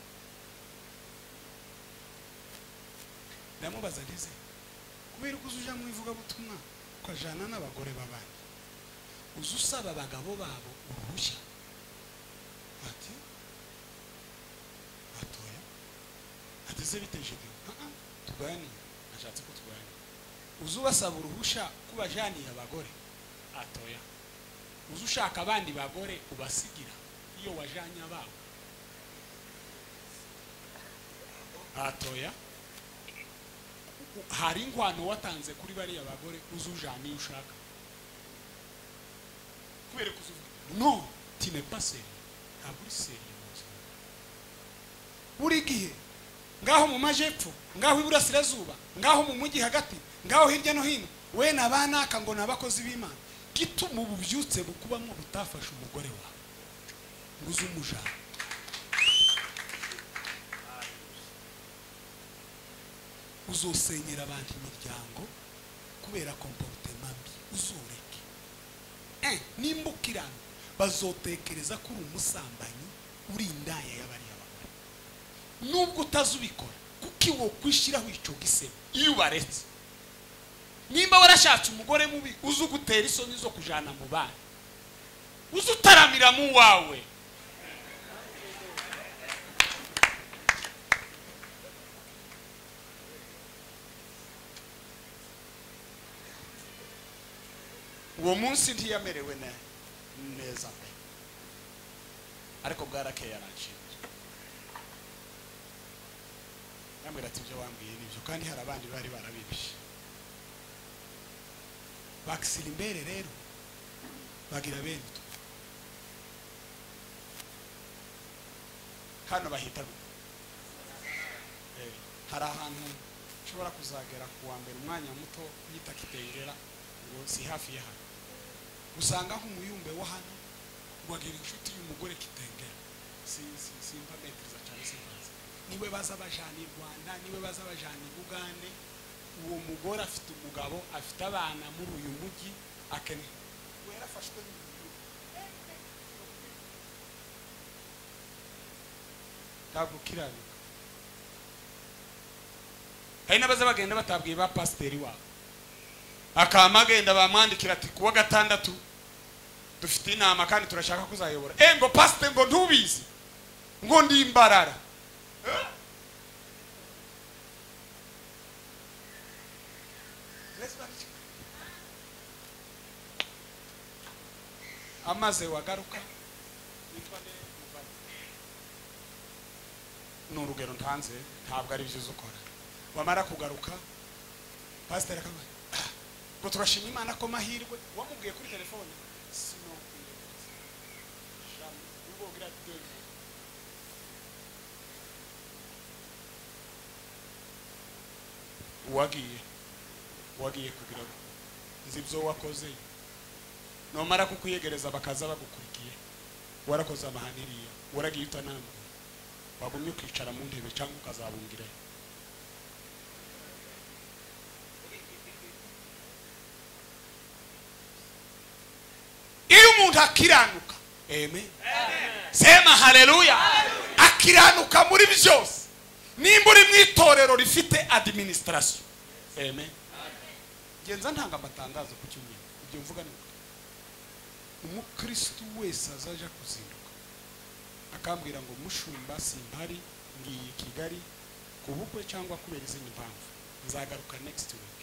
ndamubaza ndize kubera kuzuja mu ivuga butumwa ukajana n'abagore babandi uzusaba abagabo babo uruhushya ati atoya ateze biteje tugani ashatse ko tugani uzubasaba uruhushya kubajaniye abagore atoya uzushaka abandi bagore ubasigira iyo wajanye ababo atoya hari inkwano watanze kuri bariya bagore uzujana iyo ushaka kubera kuzuvuga no tine pas sérieux ntabwo uri sérieux buri gihe ngaho mu majepfo ngaho iburasirazuba ngaho mu mujyi hagati ngaho hirya no hino we nabanaka ngo nabakozi b'Imana gituma ububyutse bukubamo butafasha umugore wawe nguze umujana uzosenyera abantu imiryango kubera comportement mbi uzureke nimbukirana bazotekereza ko uri umusambanyi uri indaya y'abari abagore nubwo utazubikora kuki wo kwishiraho ico gisebo iyo baretse nimba warashatse umugore mubi uzugutera isoni zo kujana mu bana uzutaramira mu wawe uwo munsi ntiyamerewe neza pe ariko bwarakeye yaranshinje yambwira ati ibyo wambwiye nibyo kandi hari abandi bari barabibishe bakisira imbere rero bagira bene hano bahita hari ahantu ushobora kuzagera kuwa mbere umwanya muto yita Kitengera ngo si hafi ya hano usanga nk'umuyumbe wa hano wagira inshuti y'umugore Kitengera simba metriza cyane simbaza niwe baza bajana i Rwanda niwe baza bajana i Bugande uwo mugore afite umugabo afite abana muri uyu mujyi akene yarafashwe ntabwo kirani hari n'abaza bagenda batabwiye ba pasiteri wabo akamagenda bamwandikira ati kuwa gatandatu dufite inama kandi turashaka kuzayobora ngo pasiteri ngo ntubizi ngo ndi imbarara amaze wagaruka n'urugero ntanze ntabwo ari byiza ukora wamara kugaruka pasiteri akaba ngo turashima Imana ko mahirwe wamubwiye kuri telefone sino wagiye kugira ngo nzi ibyo wakoze nomara kukwiyegereza bakaza bagukurikiye warakoze amahaniriya waragiye utanambwe wagumye ukicara mu ntebe cyangwa ukazabungira iyo umuntu akiranuka amen sema haleluya akiranuka muri byose nimba uri mu itorero rifite administration amen genza ntanga amatangazo ku cyumweru ibyo mvuga ni umukristo wese azaja kuzinduka akambwira ngo mushumba simpari ngiye Kigali kubukwe cyangwa kubera izindi mpamvu nzagaruka next week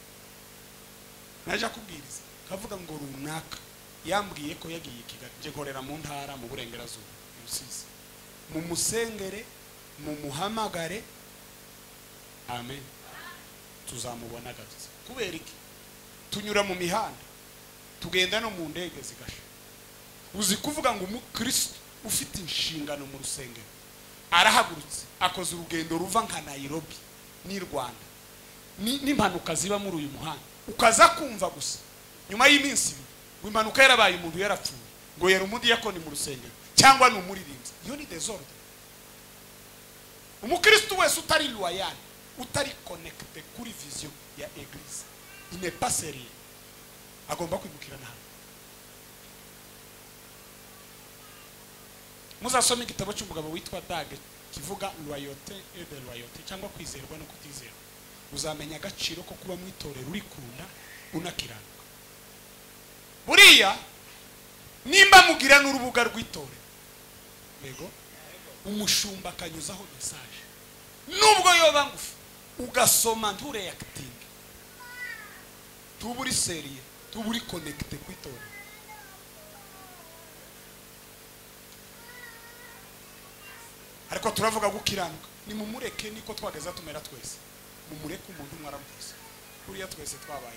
naje kubwiriza kavuga ngo runaka yambwiye ko yagiye Kigali nje korera mu ntara mu burengerazuba Rusizi mu musengere mu muhamagare amen tuzamubona gatse kubera iki tunyura mu mihanda tugenda no mu ndege zigasha uzi kuvuga ngo umukristo ufite inshingano mu rusengero arahagurutse akoze urugendo ruva nka Nairobi ni Rwanda n'impanuka ziba muri uyu muhanda ukaza kumva gusa nyuma y'iminsi impanuka yarabaye umuntu yarapfuye ngo yera umudiyakoni mu rusengero cyangwa ni umuririmbyi iyo ni desordre umukristo wese utari loyal utari connecté kuri vision ya église il n'est pas sérieux agomba kwibukirana hano muzasoma igitabo cy'umugabo witwa Dage kivuga loyauté et déloyauté cyangwa kwizerwa no kutizerwa uzamenya agaciro ko kuba mu itorero uri kunda unakiranuka buriya nimba mugira n'urubuga rw'itorero yego umushumba akanyuzaho message nubwo yoba ngufi ugasoma ntureacting tuburi seriye tuburi connecté kwitora ariko turavuga gukiranuka ni mumureke niko twageza tumera twese mumureke umuntu mwaramuze kuriya twese twabaye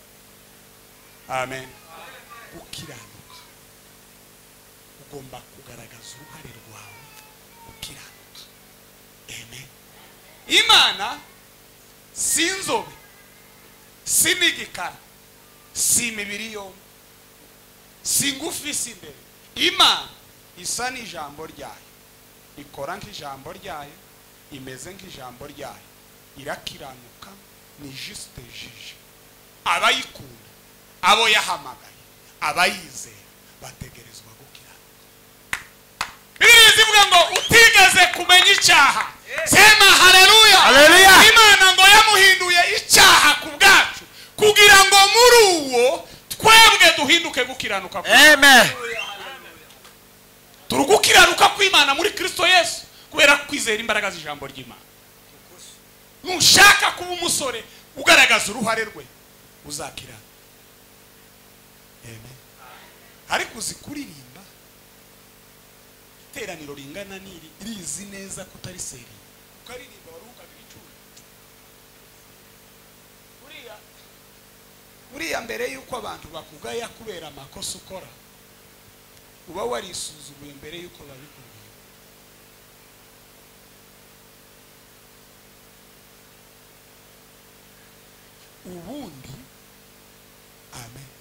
amen gukiranuka ugomba kugaragaza uruhare rwawe gukiranuka amen Imana sinzobe sinigikara si imibiri yombi si ngufi si ndende Imana isa n'ijambo ryayo ikora nk'ijambo ryayo imeze nk'ijambo ryayo irakiranuka ni juste jije abayikunda abo yahamagaye abayizera bategerezwa gukiranuka Bibiliya ivuga ngo utigeze kumenya icyaha sema haleluya Imana ngo yamuhinduye icyaha ku bwacu kugira ngo muri uwo twebwe duhinduke gukiranuka amen turugukiranuka kw'Imana muri Kristo Yesu kubera kwizera imbaraga z'ijambo ry'Imana nushaka kuba umusore ugaragaza uruhare rwe uzakirana amen ariko uzikuririmba iteraniro ringana niri rizi neza kutari seri ukaririmba waruka bicuru kuriya buriya mbere yuko abantu bakugaya kubera amakosa ukora uba warisuzuguye mbere yuko babikubwira. Ubundi amen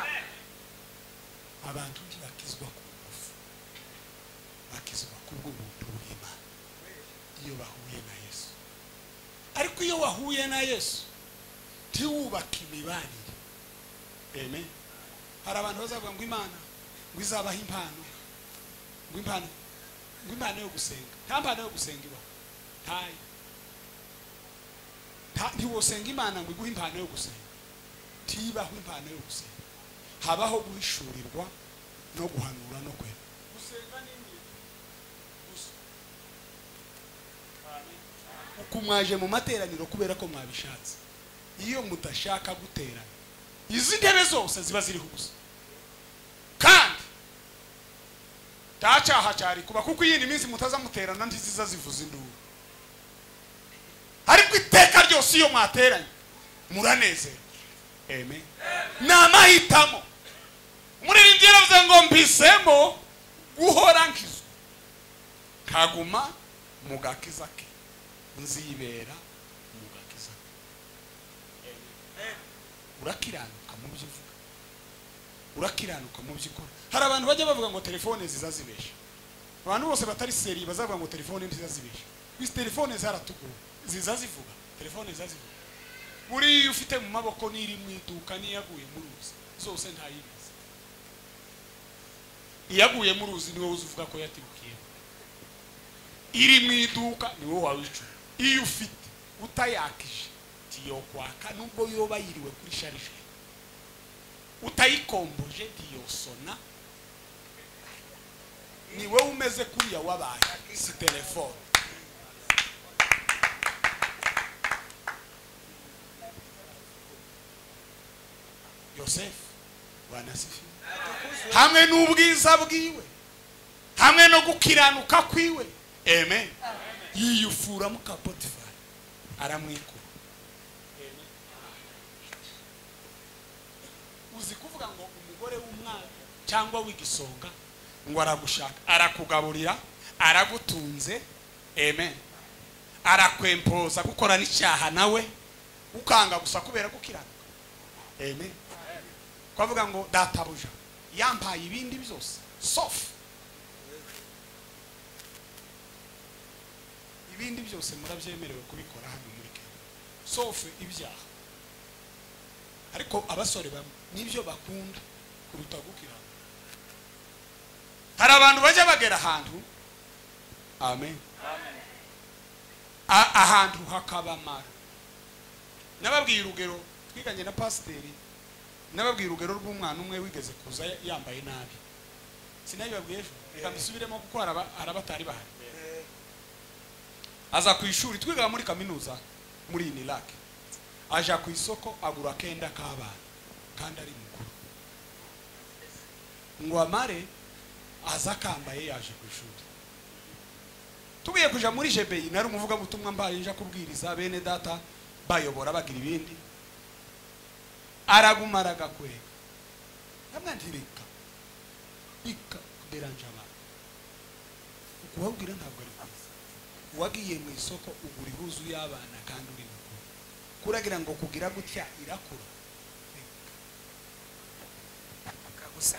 abantu ntibakizwa ku ngufu, bakizwa kubw'ubuntu bw'Imana iyo bahuye na Yesu. Ariko iyo wahuye na Yesu ntiwubaka imibanire. Amen. Hari abantu bazavuga ngo Imana ngo izabaha impano, ngo impano yo gusenga. Nta mpano yo gusenga ibaho, ntayo. Ntiwosenga Imana ngo iguhe impano yo gusenga, ntibaho impano yo gusenga. Habaho guhishurirwa no guhanura no kwera. Gusenga ni gusa. Uko mwaje mu materaniro kubera ko mwabishatse. Iyo mutashaka guterana, izi ntebe zose ziba ziriho gusa. Kandi tacaha cyari kuba kuko yindi minsi mutazamuterana ntiziza zivuza induru. Ariko iteka ryose iyo mwateranye muranezerwa. Amen. Namahitamo. Umuririmbyi yaravuze ngo mpisemo guhora nkizwa, kaguma mu gakiza ke, nzibera mu gakiza ke. Amen. Urakiranuka mu byo uvuga, urakiranuka mu byo ukora. Hari abantu bajya bavuga ngo telefone zizazibesha. Abantu bose batari seri bazavuga ngo telefone ntizazibesha. Wisi telefone zaratugura zizazivuga, telefone zazivuga. Buri ufite mu maboko niri mu iduka niyaguye mu ruzi zose ntayibizi. Iyaguye mu ruzi niwe uzuvuga ko yatibukiye. Iri mu iduka niwe wawicu. Iyo ufite utayakije tiyo kwaka nubwo yoba yiriwe kuri sharije. Utayikomboje tiyo sona. Niwe umeze kuriya wabaye si telefone. Yosefu wanasifiwe. Hamwe n'ubwiza bwiwe, hamwe no gukiranuka kwiwe. Amen. Yiyufura mu Potifari aramwikura. Amen. Uzi kuvuga ngo umugore w'umwana cyangwa w'igisonga ngo aragushaka, arakugaburira, aragutunze. Amen. Arakwempoza gukora n'icyaha nawe ukanga gusa kubera gukiranuka. Amen. Kwavuga ngo databuja yampaye ibindi byose sof, ibindi byose murabyemerewe kubikora hano muri Kenya, sof ibyaha. Ariko abasore bamwe nibyo bakunda kuruta gukiranuka. Hari abantu bajya bagera ahantu. Amen. Ahantu hakabamara. Nababwiye urugero twiganye na pasiteri, nababwiye urugero rw'umwana umwe wigeze kuza yambaye nabi. Sinabibabwiye ejo, reka mbisubiremo kuko arabatari bahari. Aza ku ishuri twiga muri kaminuza muri Inilak. Aja ku isoko agura kenda k'abana kandi ari mukuru. Ngo amare aza kambaye yaje ku ishuri. Tugiye kuja muri JBI nari umuvuga butumwa mbaye nja kubwiriza bene data bayobora bagira ibindi. Aragumaraga kwega. Namwandirika. Ika kuderanja abantu. Ukuwabwira ntabwo ari kwiza. Wagiye mu isoko ugura ihuzu y'abana kandi uri mukuru. Kuragira ngo kugira gutya irakura. Akagusa.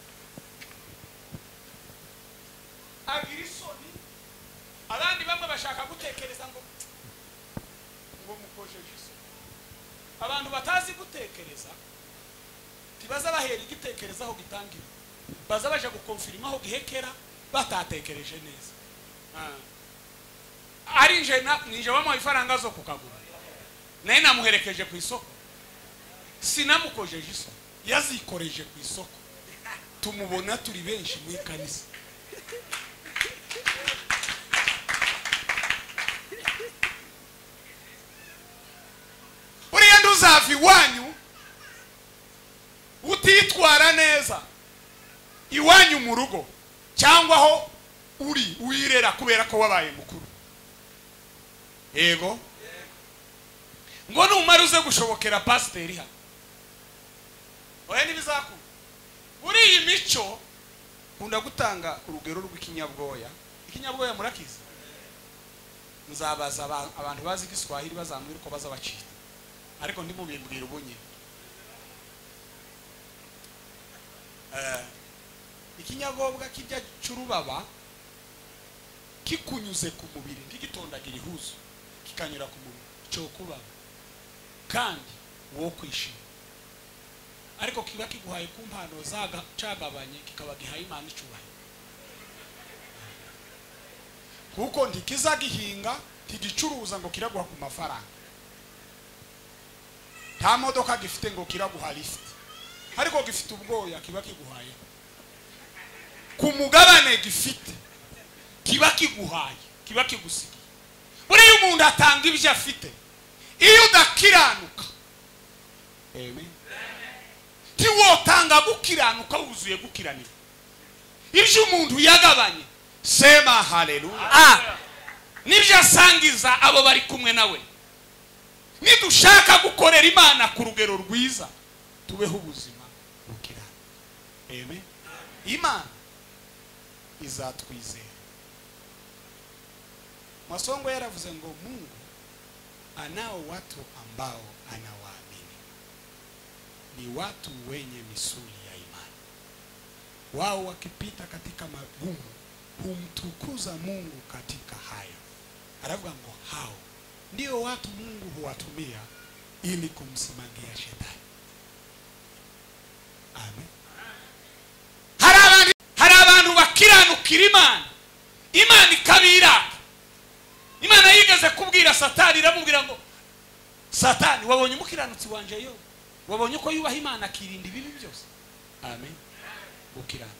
Agira isoni. Abandi bamwe bashaka gutekereza ngo mukojeje isoni. Abantu batazi gutekereza tibaza bahera igitekereza aho gitangira, baza baje gukonfirma aho gihekera batatekereje neza. Ari nije wamwe ifaranga zo kukagura naye namuherekeje ku isoko, sinamukojeje isoni, yazikoreje ku isoko. Tumubona turi benshi mu kanisa. Uzavi wanyu utitwara neza iwanyu mu rugo cyangwa aho uri wirera kubera ko wabaye mukuru. Ego ngo numara uze gushobokera pasiteri ha oya nibizaku muri iyi mico kunda gutanga urugero rw'ikinyabwoya. Ikinyabwoya murakiza? Nzabaza abantu bazi Igiswahili bazamwira uko bazabacita, ariko ndimubimbwira ubunye. Ikinyagobwa kijya curubaba kikunyuze ku mubiri ndigitondagira ihuzu kikanyura ku mubiri cyo kubaba kandi wo kwishima, ariko kiba kiguhaye ku mpano zaga cagabanye kikaba gihaye Imana icubaye, kuko ntikizagihinga ntigicuruza ngo kiraguha ku mafaranga, nta modoka gifite ngo kiraguha lift, ariko gifite ubwoya kiba kiguhaye ku mugabane gifite kiba kiguhaye kiba kigusigiye. Buriya umuntu atanga ibyo afite iyo udakiranuka, amen, tiwotanga gukiranuka wuzuye gukiranira ibyo umuntu yagabanye. Sema haleluya. Nibyo asangiza abo bari kumwe nawe. Nidushaka gukorera Imana ku rugero rwiza tubeho ubuzima bukirana, amen, Imana izatwizera. Masongo yaravuze ngo Mungu anao watu ambao anawaamini, ni watu wenye misuli ya imani. Wao wakipita katika magumu humtukuza Mungu katika hayo. Aravuga ngo hao ndio watu Mungu huwatumia ili kumsimangia shetani. Amen. Hari abantu bakiranukira Imana, Imana ikabira. Imana yigeze kubwira Satani, iramubwira ngo Satani, wabonye umukiranutsi wanje yo? Wabonye ko yubaha Imana akirinda ibibi byose? Amen. Gukiranuka,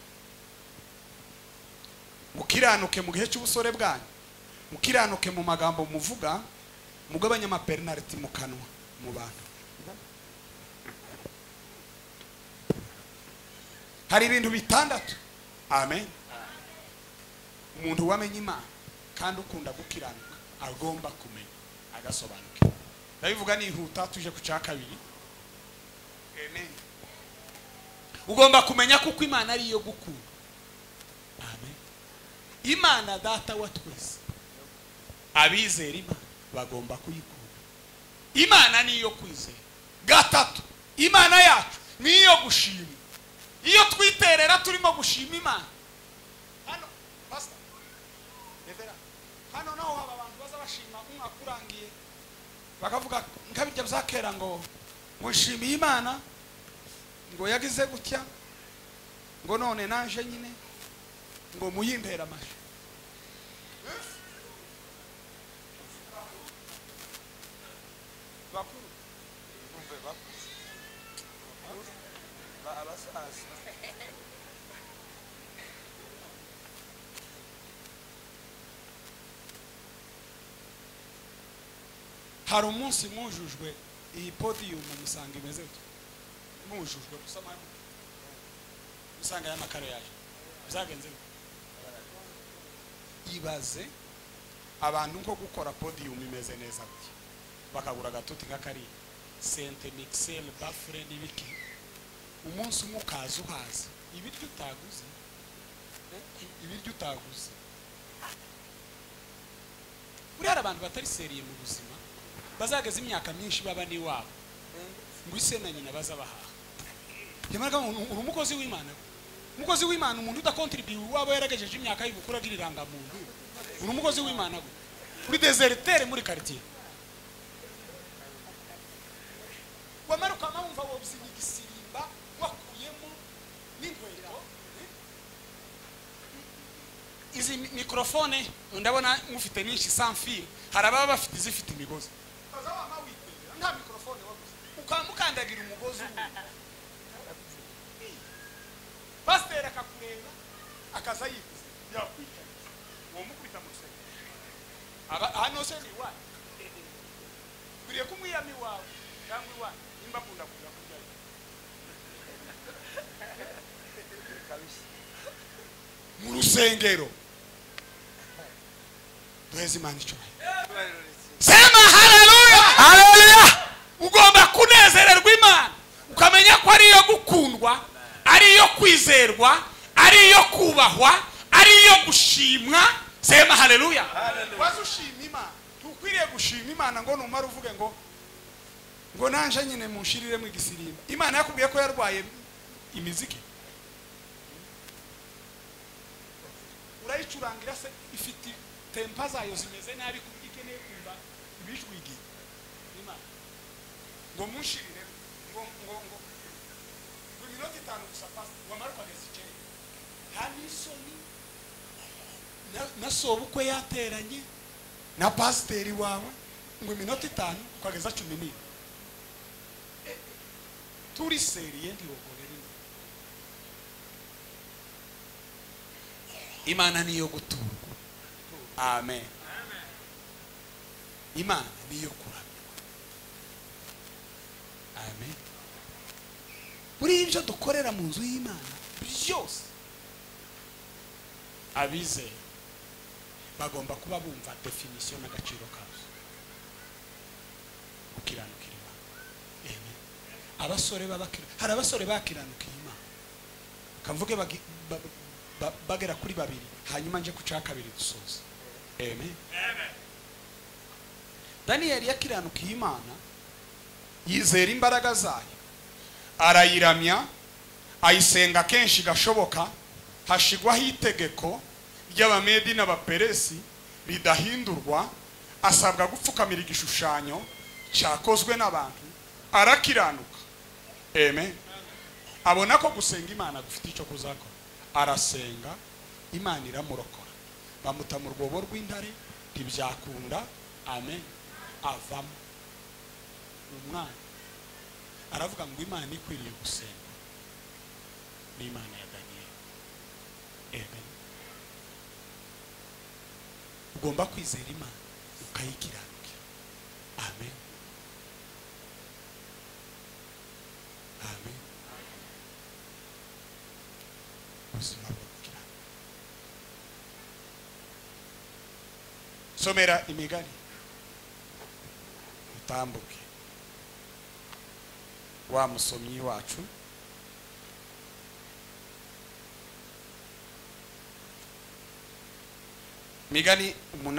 mukiranuke mu gihe cy'ubusore bwanyu, mukiranuke mu magambo muvuga, mugabanya amapenalty mu kanwa mu bantu. Hari ibintu bitandatu, amen, umuntu wamenye Imana kandi ukunda gukiranuka agomba kumenya agasobanukirwa. Ndabivuga nihuta tuje ku cya kabiri, amen. Ugomba kumenya kuko Imana ari yo gukunda, amen. Imana data wa twese, abizera Imana bagomba kuyikunda. Imana niyo kwizera. Gatatu, Imana yacu niyo gushima. Iyo twiterera turimo gushima Imana. Hano pastor Revera, hano naho haba abantu baza bashima umwakurangiye bakavuga nkabijya byakera ngo mushimiye Imana ngo yagize gutya ngo none naje nyine ngo muyimbera amashi. Bakuru umve bakuru abasaza hari umunsi mujujwe iyi podium musanga imeze gute, mujujwe gusama musanga ya makaro yaje byagenze ibaze abantu nko gukora podium imeze neza gutya bakagura gatuti nk'akari sente mixel bafre n'ibiki, umunsi umukaza uhaza ibiryo utaguze. Buriya abantu batari seriye mu buzima bazageza imyaka myinshi baba ni wabo ngo ise na nyina bazabahaha. Yamaraga uri umukozi w'Imana, umukozi w'Imana, umuntu udakontribuye wabo yaragejeje imyaka y'ubukura giriranga muntu, uri umukozi w'Imana go uri desertere muri quartier. Wamaruka mumva wobzini gisirimba wakuyemo n'inkweto izi mikrofone ndabona mufite nyinshi sans fil, haraba bafite izifite imigozi kazawa mawitera nta mikrofone waguze ukamukandagira umugozi pastor akakureba akaza yivuze yakwita uwo mukubita museke hano se ni wa buriye kumwiyami wawe cyangwa wa imba kunda kuja kurya mu rusengero. Duheze Imana icyubahiro. Sema haleluya, haleluya. Ugomba kunezererwa Imana ukamenya ko ari yo gukundwa, ari iyo kwizerwa, ari iyo kubahwa, ari iyo gushimwa. Sema haleluya. Wazo ushima Imana. Tukwiriye gushima Imana ngo numara uvuge ngo nanje nyine munshirire mu gisirimba. Imana yakubwiye ko yarwaye imiziki. Urayicurangira se ifite tempa zayo zimeze nabi kugikeneye kumva ibijwigi. Imana ngo munshirire ngo minota 5 gusa pasi wamara kwageza icyo. Hanisoni na sobukwe yateranye na pasiteri wawe ngo minota 5 kwageza 10. Turi seriye ndirogorera. Imana niyo guturwa. Amen. Imana niyo kuramya. Amen. Buri ibyo dukorera mu nzu y'Imana byose abizeye bagomba kuba bumva definition n'agaciro kazo. Gukiranukira Imana. Amen. Abasore hari abasore bakiranukira Imana. Kamvuge bagera kuri 2 hanyuma nje kuca 2 dusoza. Amen. Daniel yakiranukiye Imana, yizera imbaraga zayo, arayiramya, ayisenga kenshi gashoboka, hashigwaho itegeko ry'Abamedi n'Abaperesi ridahindurwa, asabwa gupfukamira igishushanyo cyakozwe n'abantu, arakiranuka. Amen. Abona ko gusenga Imana gufite icyo kuzakora, arasenga, Imana iramurokora, bamuta mu rwobo rw'intare, ntibyakunda. Amen. Avamo umwana aravuga ngo Imana ikwiriye gusenga ni Imana ya Daniel. Amen. Ugomba kwizera Imana ukayikiranukira. Amen. Amen. Ubuzima bw'ukira. Somera Imigani utambuke wa musomyi wacu. Migani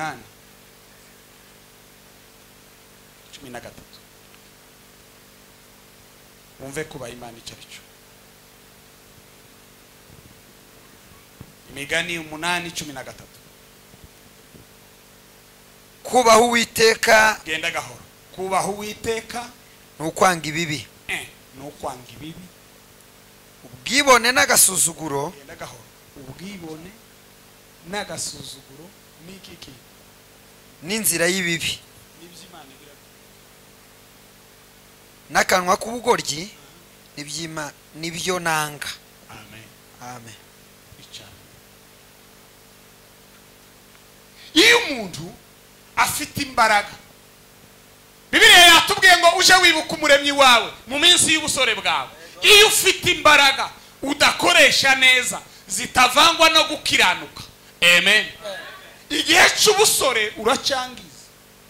8:13. Umve kuba Imana icyo aricyo. Migani 8:13. Kubaha Uwiteka, genda gahoro. Kubaha Uwiteka nukwanga ibibi. Nukwanga ibibi. Ubwibone n'agasuzuguro, genda gahoro. Ubwibone n'agasuzuguro n'ikiki n'inzira y'ibibi, n'iby'Imana igira. n'akanwa k'ubugoryi nibyo nanga. Amen. Amen. Iyo umuntu afite imbaraga, Bibiliya yatubwiye ngo uje wibuka umuremyi wawe mu minsi y'ubusore bwawe. Iyo ufite imbaraga udakoresha neza, zitavangwa no gukiranuka. Amen. Igihe cy'ubusore uracyangiza,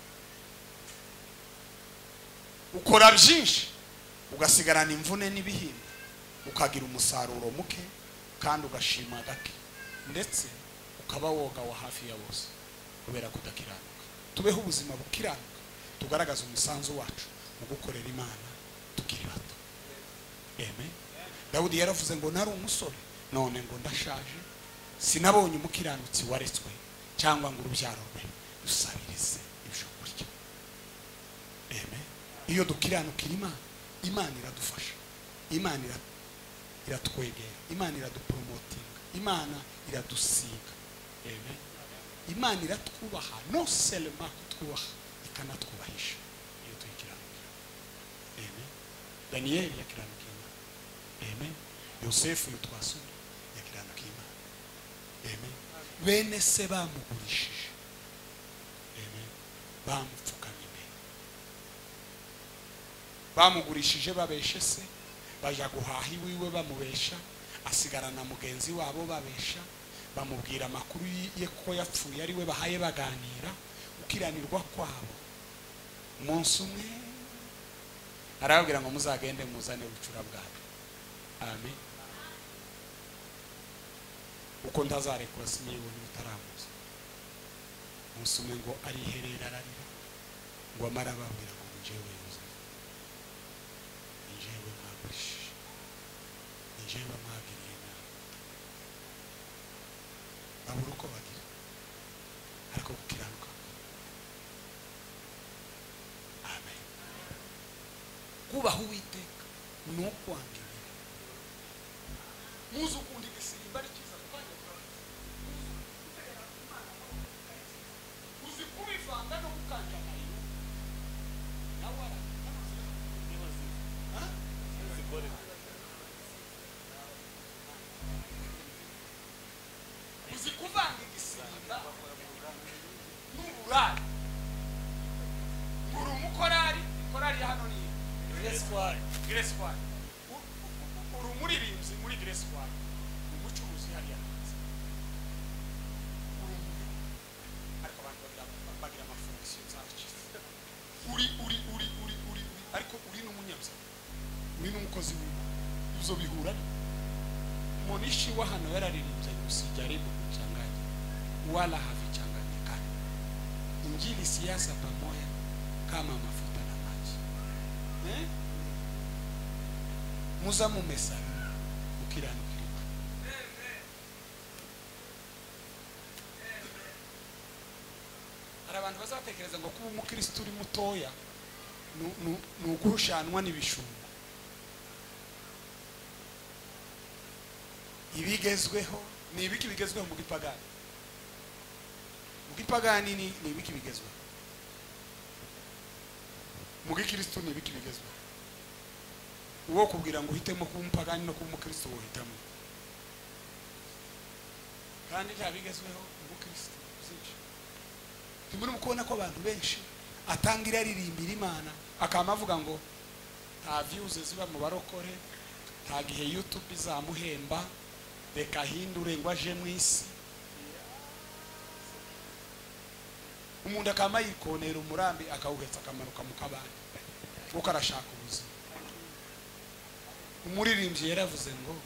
ukora byinshi, ugasigarana imvune n'ibihimba, ukagira umusaruro muke kandi ugashima gake, ndetse ukaba woga wa hafi ya bose kubera kudakiranuka. Tubeho ubuzima bukiranuka, tugaragaza umusanzu wacu mu gukorera Imana tukiri bato. Amen. Dawudi yaravuze ngo nari umusore none ngo ndashaje, sinabonye umukiranutsi waretswe cyangwa ngo urubyaro rwe rusabirize ibyo kurya. Amen. Iyo dukiranukira Imana, Imana iradufasha, Imana iratwegera, Imana iradupromotinga, Imana iradusiga. Amen. Imana iratwubaha, no seulement kutwubaha, ikanatwubahisha iyo tuyikiranukira. Amen. Daniel yakiranukiye Imana. Amen. Yosefu yutwasomye yakiranukiye Imana. Amen. Bene se bamugurishije. Amen. Bamupfukamye imbere, bamugurishije babeshe se, baja guhaha iwiwe bamubesha, asigarana mugenzi wabo babesha, bamubwira amakuru ye ko yapfuye ari we bahaye baganira. Ukiranirwa kwabo, umunsi umwe arababwira ngo muzagende muzane ubucura bwabo. amen. Uko ndazarekura simiyibona bitaramuza musume ngo ariherera ararira ngo amara babwira ngo njyewe Yozefu, njyewe mwagurishije, njyewe mwagiriye nabi. babura uko bagira ariko gukiranuka. Amen. Kubaha Uwiteka ni ukwanga ibibi. Muzi ukundi igisimba ari cyiza kuvanga uzi kubivanga no gukanja amayo nawe uzi kuvanga igisimba n'uburari. Uri umukorari, korari ya hano ni Gresquare. Uri umuririmbyi muri Gresquare, umucuruzi hariya hanze. Ariko abantu bagira amafunction zacu. Uri ariko uri n'umunyabyaha, uri n'umukozi w'Imana. Ibyo bihura Monishi wa hano yararirimbye usijaribu kuchanganya wala havichanganyikani. Injili siasa pamoja kama mafuta na maji. Muza mumesana ukiranukira. Hari abantu bazatekereza ngo kuba umukristo uri mutoya n'ugushanwa n'ibishumba. Ibigezweho ni ibiki bigezweho mu gipagani? Mu gipagani ni ibiki bigezweho? Mu gikristo ni ibiki bigezweho? Uwo kubwira ngo uhitemo kuba umupagani no kuba umukristo wohitamo. Kandi nta bigezweho mu gikristo byinshi. Timuri mukubona ko abantu benshi atangira aririmbira Imana akamavuga ngo nta views ziba mu barokore, nta gihe YouTube izamuhemba, reka hindure ngo aje mu isi. Umuntu akama yikonera umurambi akawuhetsa akamanuka mu kabande kuko arashaka ubuzima. Umuririmbyi yaravuze ngo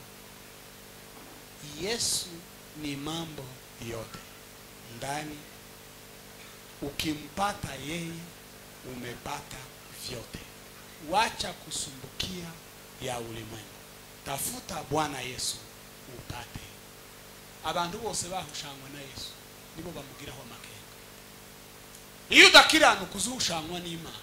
Yesu ni mambo yote ndani, ukimpata yeye umepata vyote. Wacha kusumbukia ya ulimwengu, tafuta Bwana Yesu upate. Abantu bose bahushanywa na Yesu nibo bamugiraho amakenga. Iyo udakiranuka uzuhushanywa n'Imana,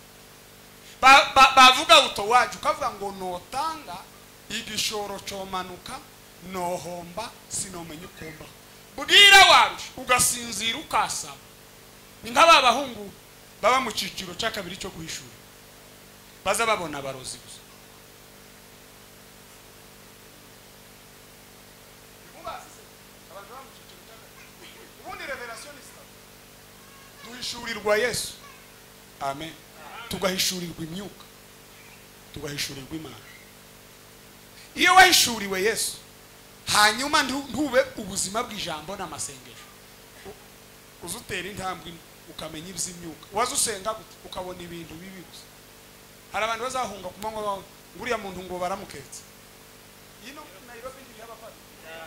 bavuga utowaje ukavuga ngo notanga igishoro comanuka nohomba sinomenya ukomba. Bwira warusha ugasinzira ukasaba. Ni nk'aba bahungu baba mu ciciro cya kabiri cyo guhishura, baza babona abarozi gusa. Ubundi revelation duhishurirwa Yesu. Amen. Tugahishurirwa imyuka, tugahishurirwa Imana. Iyo wahishuriwe Yesu hanyuma ntube ubuzima bw'ijambo n'amasengesho, uzutera intambwe ukamenya iby'imyuka. Wazusenga gute ukabona ibintu bibi gusa. Hari abantu bazahunga kumanywa nguriya muntu ngo baramuketse. Ino Nairobi ndi y'abapari.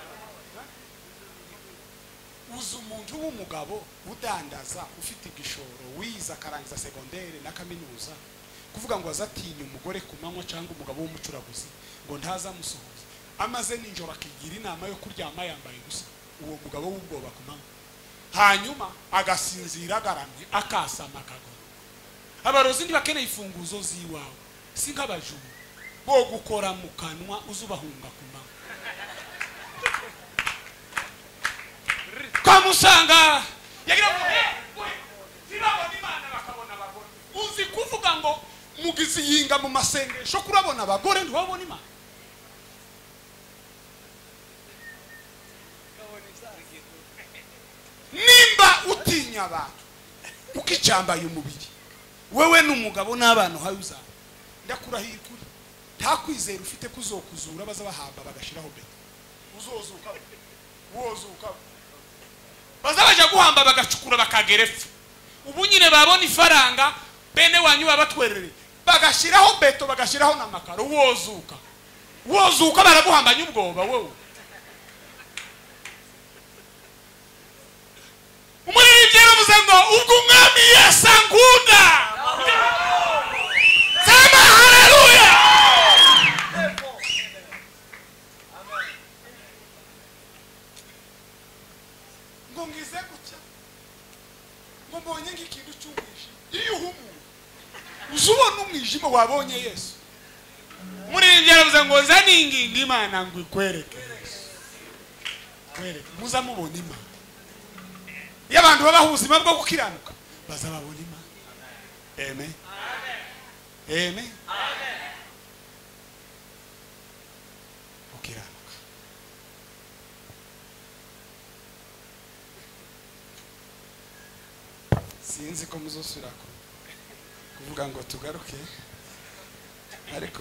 Uzu umuntu w'umugabo udandaza ufite igishoro wiza karangiza secondaire na kaminuza kuvuga ngo azatinya umugore kumanywa cyangwa umugabo w'umucuraguzi ngo ntaza musohoza, amaze ninjoro akigira inama yo kuryama yambaye gusa. Uwo mugabo w'ubwoba kumanywa hanyuma agasinzira agaramye akasama akagona. Abarozi ndi bakeneye ifunguzo ziwawe, si nk'abajuru bo gukora mu kanwa uzubahunga kumanywa. Kamusanga yagira ngo zibabona Imana bakabona abagore. Uzi kuvuga ngo mugizi yinga mu masengesho kurabona abagore ntiwabona Imana. Nimba utinya abantu ukicambaye umubiri wewe n'umugabo n'abantu hayuza, ndakurahira kuri nta kwizera ufite kuzokuzura baza bahamba bagashiraho beto. Uzozuka wozuka baza baje guhamba bagacukura bakagerefa. Ubu nyine babona ifaranga bene wanyu babatwerere bagashiraho beto bagashiraho namakaro. Wozuka wozuka baraguhambanya ubwoba wowe. Umuririmbyi yaravuze ngo ubwo umwami Yesu ankunda. Sema haleluya. Ngo ngize gutya ngo mbonye nk'ikintu cy'umwijima. Iyo uhumuye uzubona umwijima wabonye Yesu. Umuririmbyi yaravuze ngo zaninginga Imana ngo ikwereke Yesu. Kwereke muza mubona Imana. Iyo abantu babaho ubuzima bwo gukiranuka bazababona Imana. Amen. Amen. Gukiranuka. Sinzi ko muzosubira kuvuga ngo tugaruke, ariko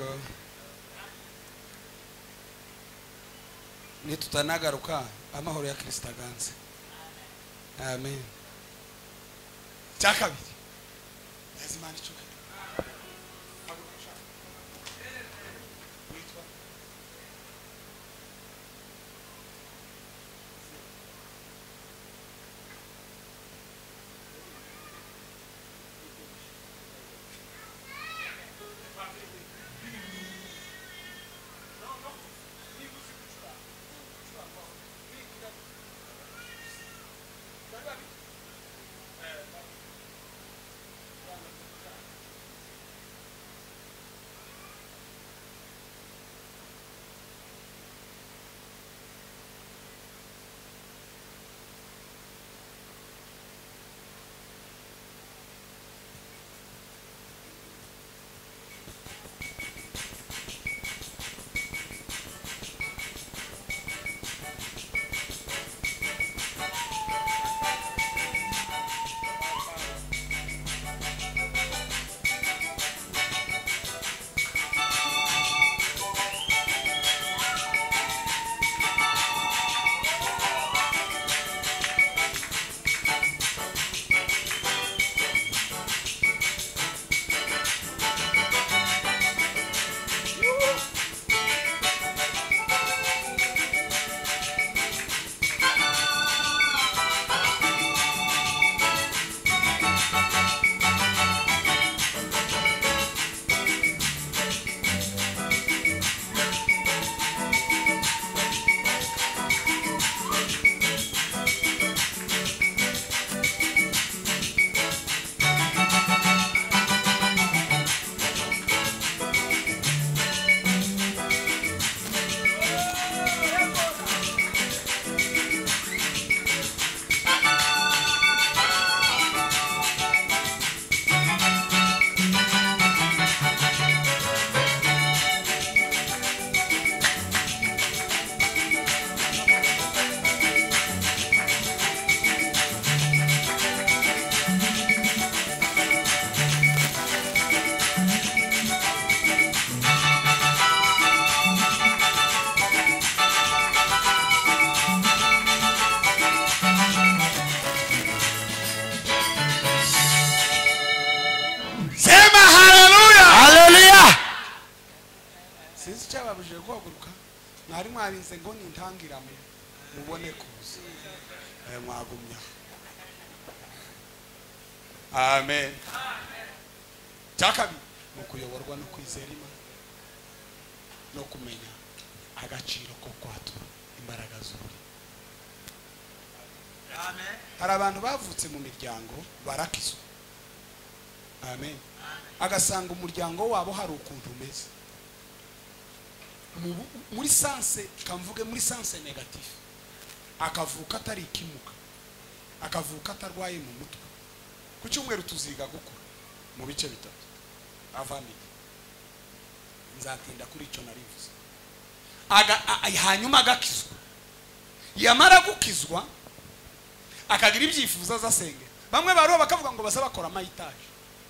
nitutanagaruka amahoro ya Kristo aganze. Amen. Cyakabiri yazimana icuka. babujije guhaguruka mwari mwarinze ngo nintangira mubone kuza mwagumya. Amen. Cyakabiri no kuyoborwa no kwizera Imana no kumenya agaciro ko kwatura imbaraga z'uri. Amen. Hari abantu bavutse mu miryango barakizwa. Amen. Agasanga umuryango wabo hari ukuntu umeze muri sanse, kamvuge muri sanse negative, akavuka atari ikimuka, akavuka atarwaye mu mutwe. Ku cyumweru tuziga gukura mu bice bitatu avamini, nzatinda kuri icyo narivuze. Hanyuma agakizwa, yamara gukizwa akagira ibyifuzo azasenge. Bamwe baruho bakavuga ngo basa bakora amayitaje,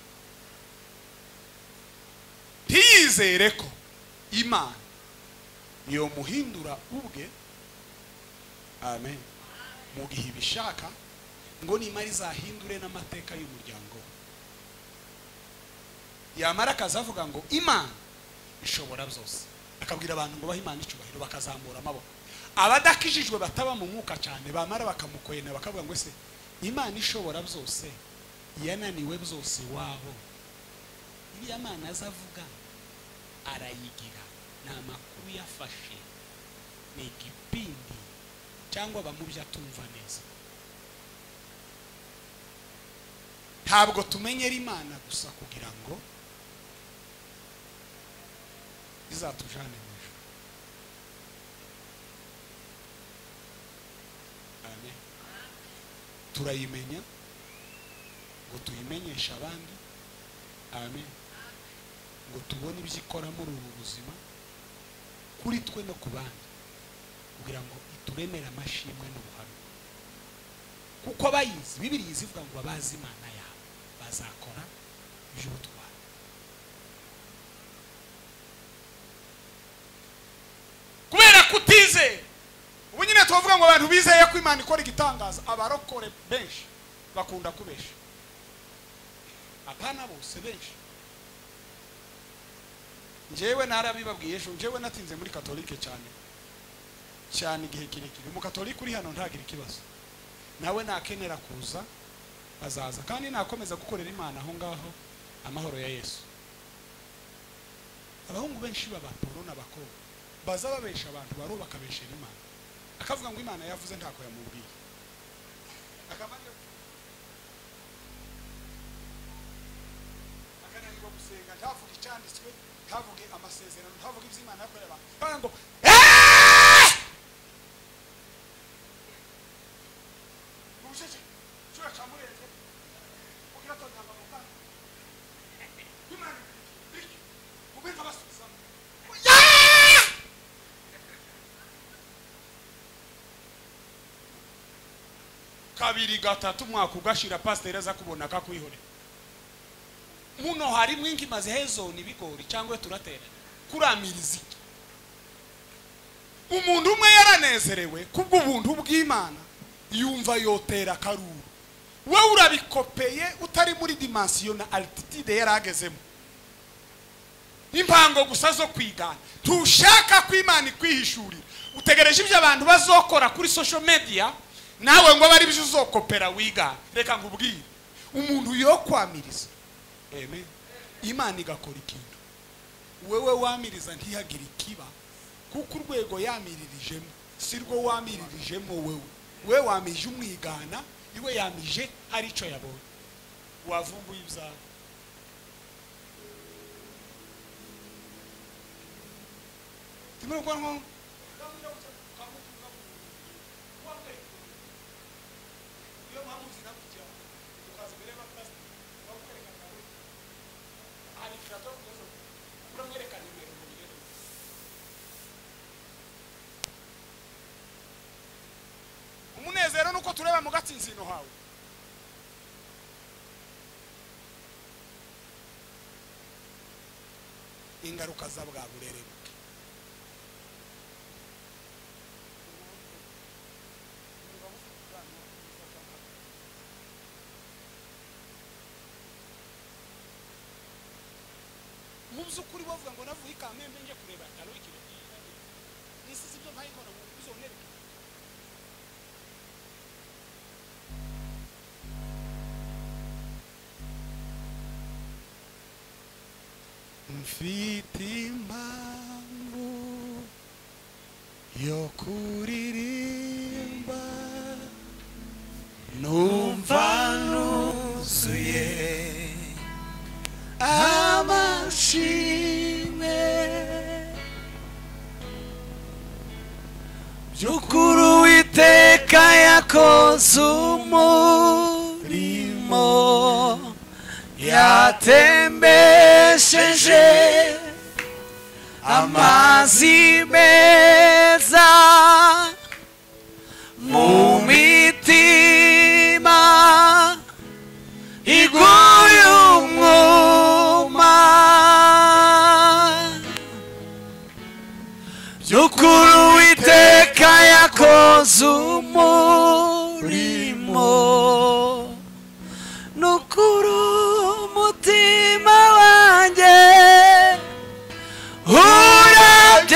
ntiyizere ko Imana yo muhindura ubwe. Amen. Mu gihe bishaka ngo nimara izahindure n'amateka y'umuryango. Yamara akazavuga ngo Imana ishobora byose, akabwira abantu ngo bahe Imana icyubahiro bakazamura amaboko. Abadakijijwe bataba mu mwuka cyane bamara bakamukwena bakavuga ngo ese Imana ishobora byose yananiwe byose wabo. Iriya Mana azavuga arayigira na makuru yafashe ni igipindi cyangwa bamubya tumva neza. Ntabwo tumenyera Imana gusa kugira ngo izatujane mu ijuru. Amen. Turayimenya ngo tuyimenyeshe abandi. Amen. Ngo tubone ibyo ikora muri ubu buzima kuri twe no ku bandi kugira ngo ituremere amashimwe n'ubuhamya. Kuko bayizi Bibiliya izivuga ngo abazi Imana yabo bazakora iby'ubutwari. Kubera kutize ubu nyine tuvuga ngo abantu bizeye ko Imana ikora igitangaza, abarokore benshi bakunda kubesha. Apana bose benshi. Njyewe narabibabwiye ejo, njyewe natinze muri Katolike cyane igihe kirekire. Mu Katolike uri hano ntagira ikibazo, nawe nakenera kuza azaza kandi nakomeza gukorera Imana aho ngaho amahoro ya Yesu. Abahungu benshi b'abaporo n'abakobwa baza babesha abantu baro bakabeshera Imana, akavuga ngo Imana yavuze ntako yamubwiye, akamanje akananirwa gusenga, ntavuga icyanditswe, ntavuge amasezerano, ntavuga iby'Imana yakorera abantu, ngo ubusheke cyo cyamureze kugira tonyamba mukana Imana iki ubinza basubiza kabiri gatatu mwaka ugashira pastor aza kubona kakwihore. Muno hari mwingi maze hezo ni bigori cyangwa turatera kuramiriza iki. Umuntu umwe yaranezerewe kubwo ubuntu bw'Imana yumva yotera karuru. Wewe urabikopeye utari muri dimension na altitude yaragezemo. Impango gusa zo kwigana. Tushaka ko Imana ikwihishurira. Utegereje ibyo abantu bazokora kuri social media, nawe ngo bari byo uzokopera wiga. Reka ngubwire umuntu yo kwamiriza. Amen. Imana igakora ikintu, wewe wamiriza ntihagire ikiba, kuko urwego yamiririjemo sirwo wamiririjemo. Wewe wamije umwigana, iwe yamije hari ico yabonye, wavumbuye ibyawe. Timurwanko umunezero nuko tureba mu gatsinzino hawe. Ingaruka za bwa burere buke. Muzukuri bavuga ngo navuye Kamembe nje kureba talo ikiro. Nisi sibyo mpayikora mu bizonere. Mfite impamvu yo kuririmba, numva nuzuye amashimwe, by'ukuri Uwiteka yakoze umurimo, yatembesheje amazi meza mu mitima iguye umwuma, by'ukuri Uwiteka yakoze umurimo, n'ukuri umutima wanjye urabye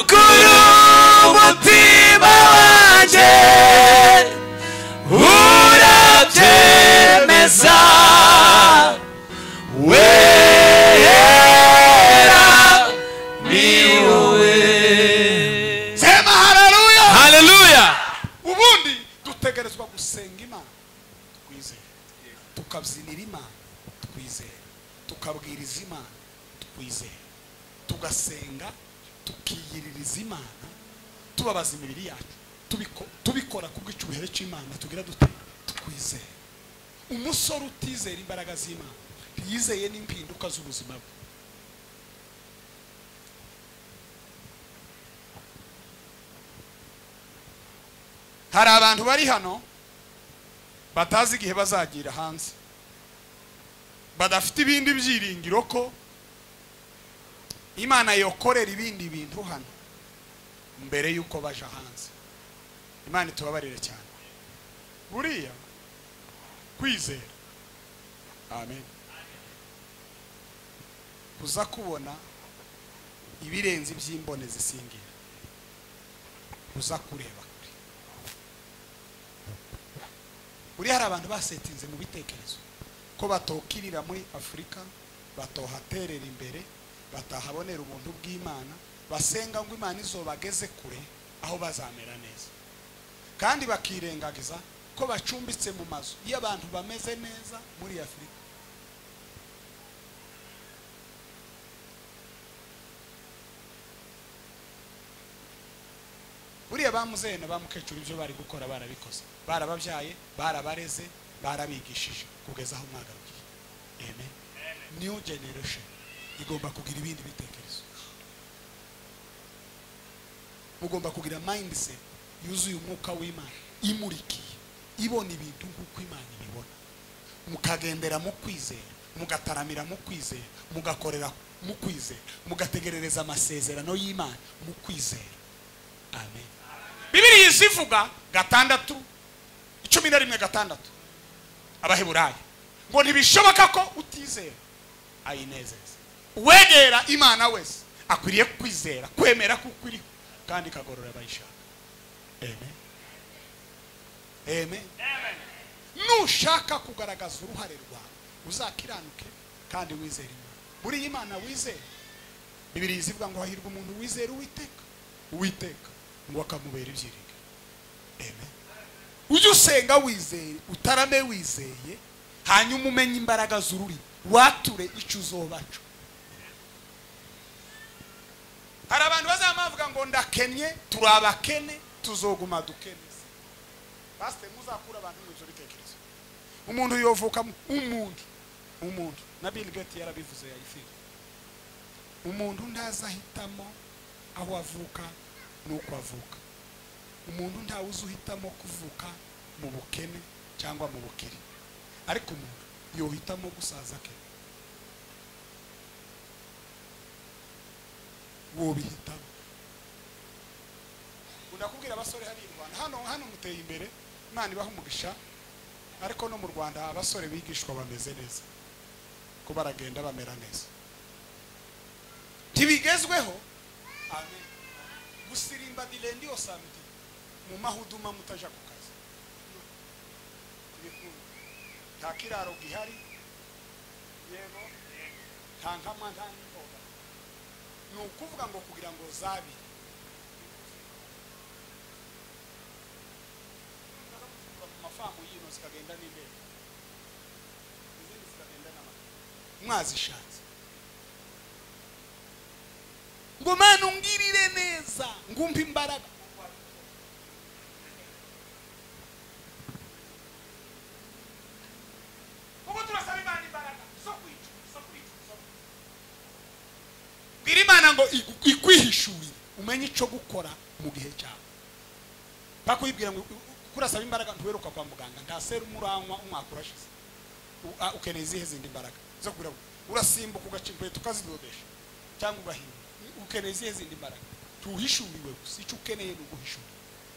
nukuri umutima wanjye urabyemeza wera ni wowe. Sema haleluya. Haleluya. Ubundi dutegerezwa gusenga Imana twizeye, tukabyinira Imana twizeye, tukabwiriza Imana twizeye, tugasenga tukiyiririza Imana, tubabaza imibiri yacu, tubikora kubw'icyubahiro cy'Imana, tugira dute twizeye. Umusore utizera imbaraga z'Imana yizeye n'impinduka z'ubuzima bwe. Hari abantu bari hano batazi igihe bazagira hanze, badafite ibindi byiringiro ko Imana yokorera ibindi bintu hano mbere yuko baje hanze. Imana itubabarire cyane. Buriya kwizera, amen, kuza kubona ibirenze iby'imbone zisingira, kuza kureba kuri. Buriya hari abantu basetinze mu bitekerezo ko batokirira muri Afurika, batohaterera imbere, batahabonera ubuntu bw'Imana, basenga ngo Imana izobageze kure aho bazamera neza, kandi bakirengagiza ko bacumbitse mu mazu y'abantu bameze neza muri Afurika. Buriya bamuzena bamukecuru ibyo bari gukora barabikoze, barababyaye, barabareze, barabigishije kugeza aho mwagarukiye. Amen. New generation igomba kugira ibindi bitekerezo, mugomba kugira mindset yuzuye umwuka w'Imana, imurikiye, ibona ibintu nk'uko Imana ibibona, mukagendera mu kwizera, mugataramira mu kwizera, mugakorera mu kwizera, mugategerereza amasezerano y'Imana mu kwizera. Amen. Bibiliya isivuga 6:11 Abaheburayo ngo ntibishoboka ko utizera ayinezeza. Uwegera Imana wese akwiriye kwizera, kwemera kuko iriho kandi kagorora abayishaka. Amen. Amen. Nushaka kugaragaza uruhare rwawe uzakiranuke kandi wizere Imana. Buri Imana wizere, Bibiliya izivuga ngo hahirwa umuntu wizera Uwiteka ngo akamubera ibyiringiro. Amen. Ujye usenga wizeye, utarame wizeye, hanyuma umenye imbaraga z'ururi, wature icyo uzobaco. Hari abantu bazamavuga ngo ndakennye, turabakene, tuzoguma dukene. Pastor muzakura abantu n'ibyo bitekerezo. Umuntu yovuka umuntu na Bill Gates yarabivuze yayifira. Umuntu ndazahitamo aho avuka nuko avuka. Umuntu ntawe uzuhitamo kuvuka mu bukene cyangwa mu bukire, ariko umuntu yohitamo gusaza ke. Wobihitamo. Ndakubwira abasore hari mu Rwanda hano muteye imbere, Imana ibaha umugisha, ariko no mu Rwanda abasore bigishwa bameze neza, ko baragenda bamera neza, tibigezweho. Amen. Gusirimba dilendi osamedi mu mahuduma mutaja ku kazi, nta kiraro gihari, yego nta nkama nta n'imboga, ni ukuvuga ngo kugira ngo zabi mafamu yino zikagenda n'imbere, izindi zikagenda n'amaguru, mwazishatse ngo Mana ungirire neza, ngumva imbaraga. Ubu turasaba Imana imbaraga zo kwica. Bwira Imana ngo ikwihishurire, umenye icyo gukora mu gihe cyawe. Bakuyibwira ngo kurasaba imbaraga ntuberuka kwa muganga, nta serumu uranywa umwaka urashize, ukeneye izihe zindi imbaraga zo kugira urasimbuka ugacimbuye tukazidodesha cyangwa ugahinga, ukeneye izihe zindi imbaraga? Tuhishuriwe gusa, icyo ukeneye ni uguhishura.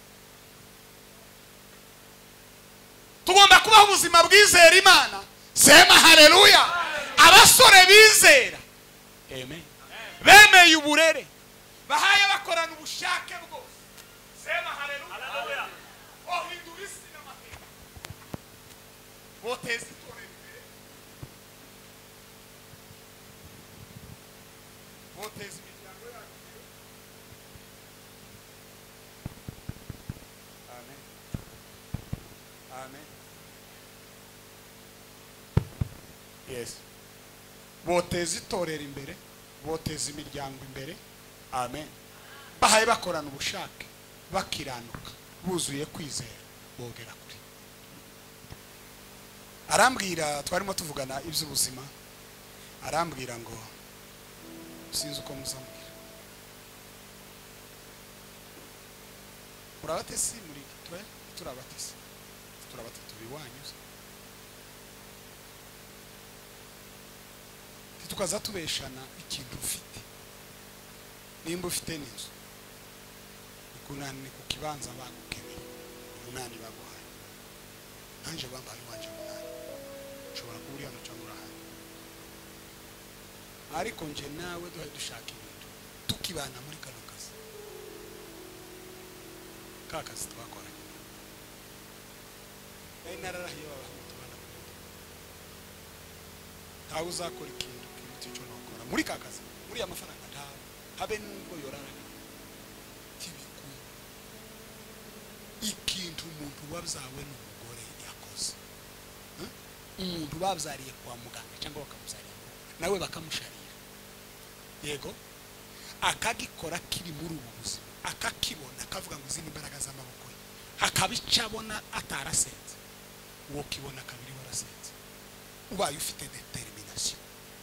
Tugomba kubaho ubuzima bwizera Imana. Sema haleluya. Abasore bizera, amen, bemeye uburere, bahaye bakorana ubushake bwose. Sema haleluya. Ohindura isi n'amateka. Boteza itorero imbere. Boteza imiryango yacu imbere. Amen. Amen. Yes. Boteza itorero imbere, boteza imiryango imbere. Amen. Bahaye bakorana ubushake, bakiranuka, buzuye kwizera, bogera kuri. Arambwira twarimo tuvugana iby'ubuzima. Arambwira ngo sinzi uko muzambwira. Urabatesi muri twe turabatesi. Turabatatu biwanyu. Tukaza tubeshana ikintu ufite. Nimba ufite n'inzu ikunani ku kibanza bagukemeye umunani baguhaye nanje bambaye wanje umunani ushobora kubura hano cyangwa urahari ariko nje nawe dushaka ibintu tukibana muri kano kazi kakazi twakoranye nararahiye abantu tubana ntawe uzakora ikintu cyo nokora muri kakazi muri amafaranga ntawe habe nubwo yorara tibiku ikintu umuntu wabzawe n'umugore yakoze umuntu babyariye kwa muganga cyangwa bakamuzarira nawe bakamusharira yego akagikora kiri muri ubu buzima akakibona akavuga ngo izindi imbaraga z'amaboko ye akabicabona atarasenze uwo kibona kabiri warasenze ubaye ufite determination.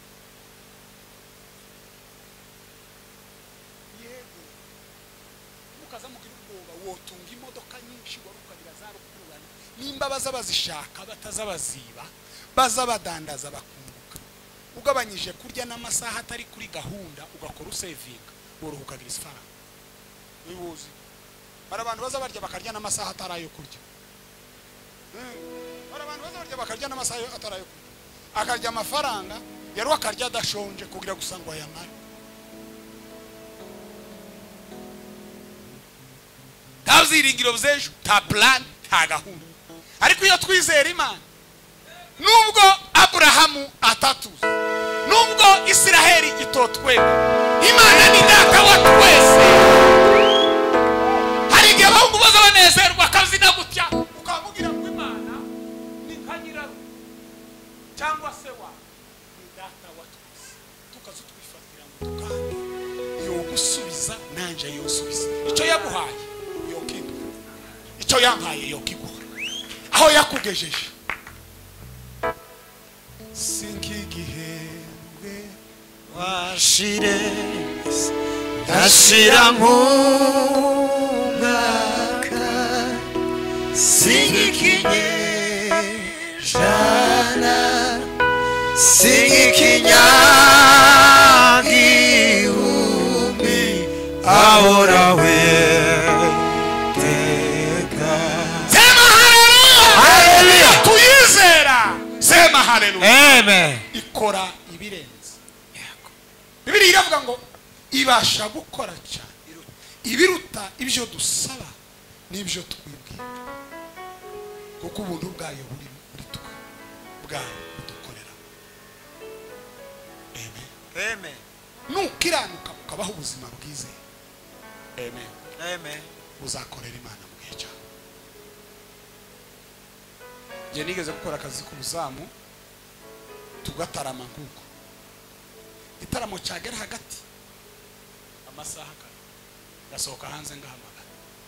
Mukaza mugira ubwoba wotunga imodoka nyinshi warukagira za rukurana nimba bazabazishaka batazabaziba bazabadandaza bakunguka ugabanyije kurya n'amasaha atari kuri gahunda ugakora usevinga worohukagira isfara wibuzi bara abantu bazabarya bakarya n'amasaha atarayo kurya bara abantu bazabarya bakarya n'amasaha atarayo kurya akarya amafaranga yaro akarya adashonje kugira gusangwa yamara taziringiro bzejo ta plan ta gahunda ariko iyo twizera Imana nubwo Abrahamu atatuze nubwo Isiraheli itotweba Imana ni data wa twese hari igihe abahungu bazabanezerwa akazina gutya ukavugira ngo Imana ni kanyiraru cyangwa se wa ni data wa twese tukazo twifatira ngo tukandi yo gusubiza nanje yo subiza icyo yaguhaye yo kintu icyo yampaye yo kigura aho yakugejeje sinkigihembwe washire ndashira nk'umwaka singikinyejana singikinyagihumbi ahorawe teka. Sema haleluya tuyizera sema haleluya Amen. ikora ibirenze Bibiliya iravuga ngo ibasha gukora cyane ibiruta ibyo dusaba n'ibyo twibwira kuko ubuntu bwayo buri muri twe bwayo budukorera. Amen. Amen. Nukiranuka ukabaho ubuzima bwize. Amen. Amen. Uzakorera Imana mu gihe cyawe. Je nigeze gukora akazi k'ubuzamu tugatarama nguko itaramo cyagera hagati amasaha kare gasohoka hanze ngahamagara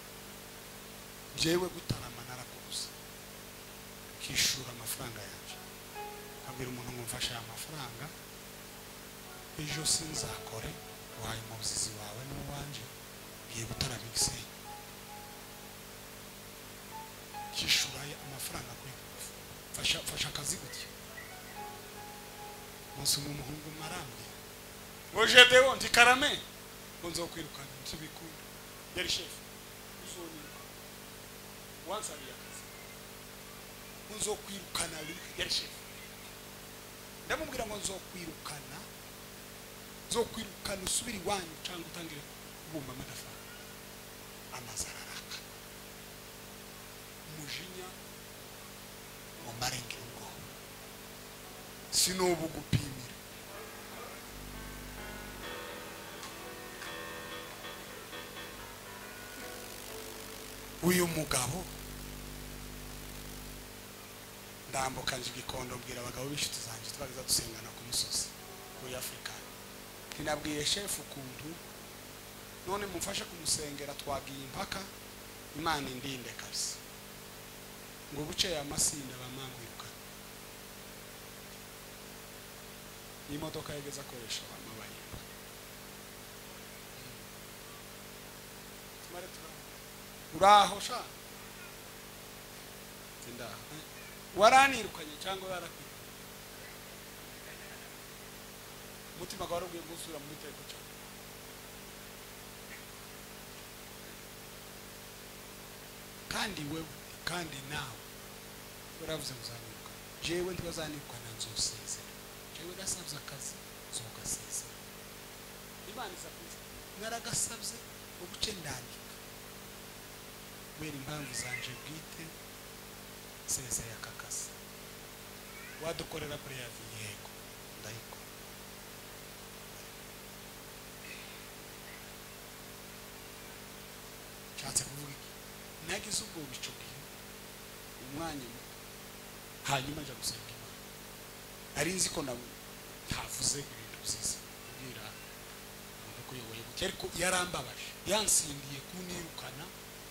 jewe gutarama narakubuza kishura amafaranga yaje kabwira umuntu ngumfasha amafaranga ejo sinzakore waye muzizi wawe n'uwanje ngiye gutarama Gisenyi kishura amafaranga kuri fasha akazi gutya munsi umuhungu marambi ngo jedewo ndi karame ngo nzokwirukana ntibikunda yari chef uzoniruka wansari yakazi nzokwirukana yari chef ndamubwira ngo nzokwirukana usubiri wanyu cyangwa utangire kubumba amatafari amazi araraka umujinya umarengera ubwoba sinubu gupimira uyu mugabo ndambukanje igikondo mbwira abagabo b'inshuti zanjye twageza dusengana ku musozi kuri Afrika ntinabwiye shefu ukuntu none mumfashe kumusengera twagiye impaka Imana indinde kabisa ngo buceye amasinda bamangwiruka imodoka yageze akoresha amabayimba uraho sha ndaho waranirukanye cyangwa warakwiye umutima gawe ugiye gusura mu biteko cyane kandi wewe kandi nawe uravuze muzaniruka jewe ntibazanirukwa na nzosezera jewe gasabye akazi zogasezera Imana izakuze naragasabye ubuce ndandika kubera impamvu zanje bwite sezera kakasi wadukorera preavi yego ndayiko cyatse kuvuga nagize ubwo bicugiye umwanya hanyuma nja gusenga Imana ari nzi ko nabo ntavuze ibintu byiza kubwira ngo kuyoboye gutya ariko yarambabaje yansindiye kunirukana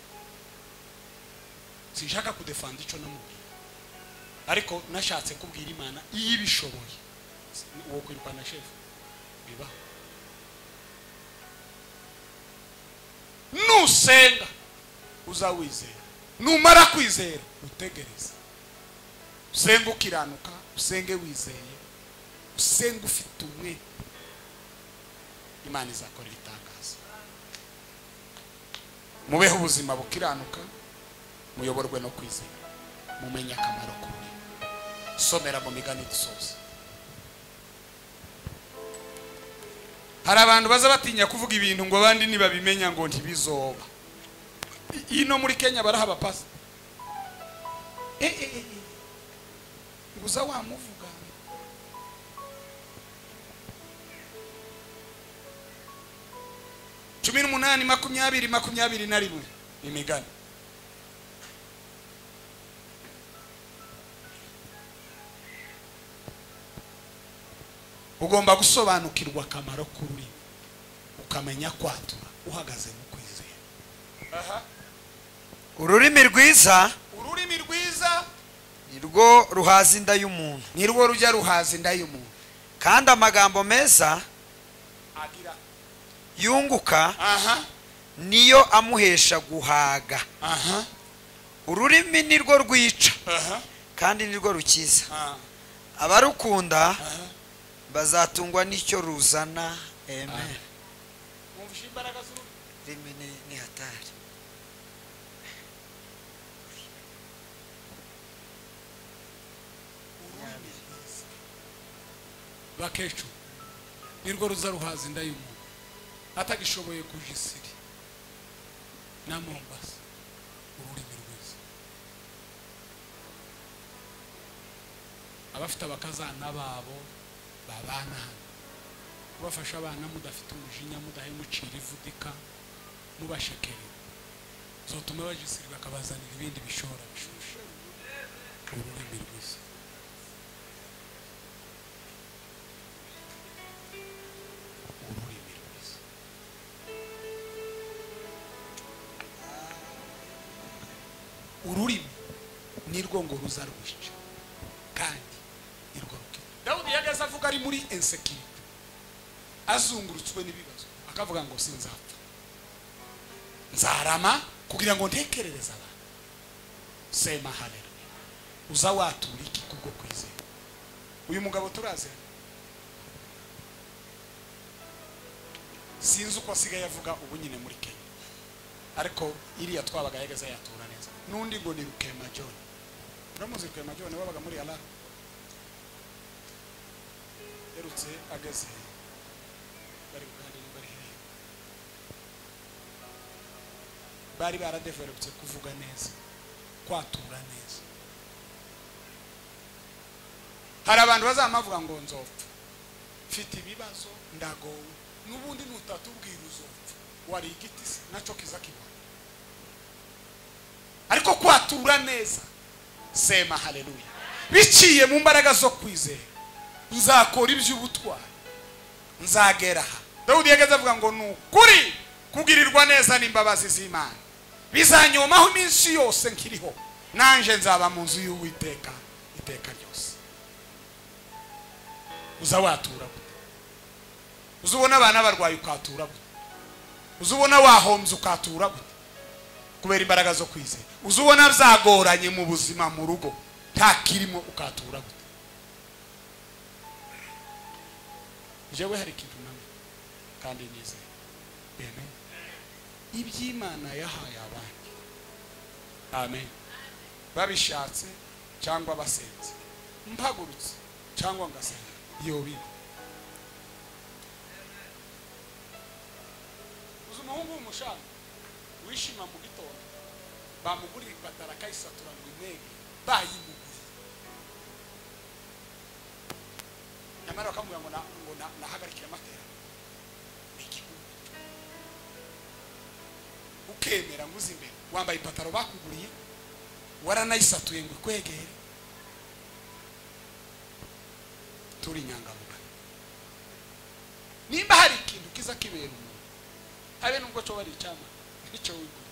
sinshaka kudefanda ico namubwiye ariko nashatse kubwira Imana iyo ibishoboye uwo kwirukana chef bibaho nusenga uzawizera numara kwizera utegereza usenga ukiranuka usenge wizeye usenga ufite umwe Imana izakora ibitangaza mubeho ubuzima bukiranuka muyoborwe no kwizera mumenya akamaro kuri somera mu migani dusoza hari abantu baza batinya kuvuga ibintu ngo abandi nibabimenya ngo ntibizoba ino muri Kenya baraha abapasi nguza wamuvuga cumi n'umunani makumyabiri na rimwe imigani ugomba gusobanukirwa akamaro kuri ukamenya kwatura uhagaze mu kwizera ururimi rwiza nirwo ruhaza inda y'umuntu nirwo rujya ruhaza inda y'umuntu kandi amagambo meza agira yunguka niyo amuhesha guhaga ururimi nirwo rwica kandi nirwo rukiza abarukunda bazatungwa n'icyo ruzana amen mumvisha imbaraga z'ururimi ni hatari bakecu nirwo ruza ruhaza inda y'umuntu atagishoboye kujisiri na Mombasa ururimi rwiza abafite abakazana babo babana kubafasha abana mudafite umujinya mudahemucira ivudika mubashekere zotuma bajisiri bakabazanira ibindi bishora bishushe ururimi rwiza ururimi nirwo ngo ruza rwica kandi nirwo rukira Dawudi yageze avuga ari muri insecurity azungurutswe n'ibibazo akavuga ngo sinzapfa nzarama kugira ngo ntekerereze abantu sema haleluya uza watura iki kubwo kwizera uyu mugabo turaze sinzi uko asigaye avuga ubu nyine muri Kenya ariko iriya twabaga yageze yatura neza nundi ngo ni Rukema John uramuzi Rukema John wabaga muri ala yerutse ageze bari kandi bari bari baradevelopye kuvuga neza, kwatura neza. Hari abantu bazamavuga ngo nzopfa, mfite ibibazo, ndagowe, n'ubundi nutatubwira uzopfa, wari igiti naco kizakiba. Ariko kwatura neza, sema haleluya, biciye mu mbaraga zo kwizera, nzakora iby'ubutwari, nzagera aha. Dawudi yageze avuga ngo nukuri kugirirwa neza n'imbabazi z'Imana bizanyomaho iminsi yose nkiriho, nanje nzaba mu nzu y'Uwiteka iteka ryose. Uzawatura gute? Uzubona abana barwaye ukatura gute? Uzubona wahombye ukatura gute? Kubera imbaraga zo kwizera. Uzubona byagoranye mu buzima mu rugo, nta kirimo ukatura gute? Jewe hari ikintu namwe kandi nizeye, amen, iby'Imana yahaye abandi, amen, babishatse cyangwa basenze, mpagurutse cyangwa ngasenga, iyo biba. Umuhungu w'umushaka wishima mu gitondo, bamugurira ipatara akayisatura ngo imwege, bayimuguriye, nyamara bakamubwira ngo nahagarikire amatera, ukemera ngo uzi imbere wambaye ipataro bakuguriye, waranayisatuye ngo ikwegere. Turi inyangamugayo. Nimba hari ikintu kiza kibera umuntu, habe nubwo cyo bari icyama nicyo wigura.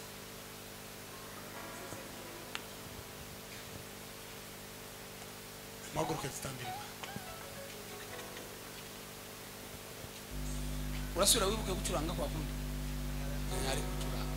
Maguruke tutambira. Urasubira wibuke gucuranga kwa kundi. Ari gucuranga.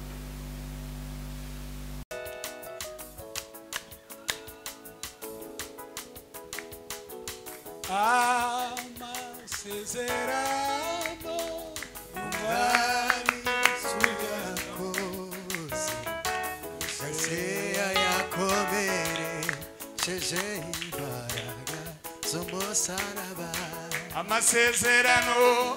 Amasezerano Umwami suyakoze Saseya yakomeresheje imbaraga z'umusaraba. Amasezerano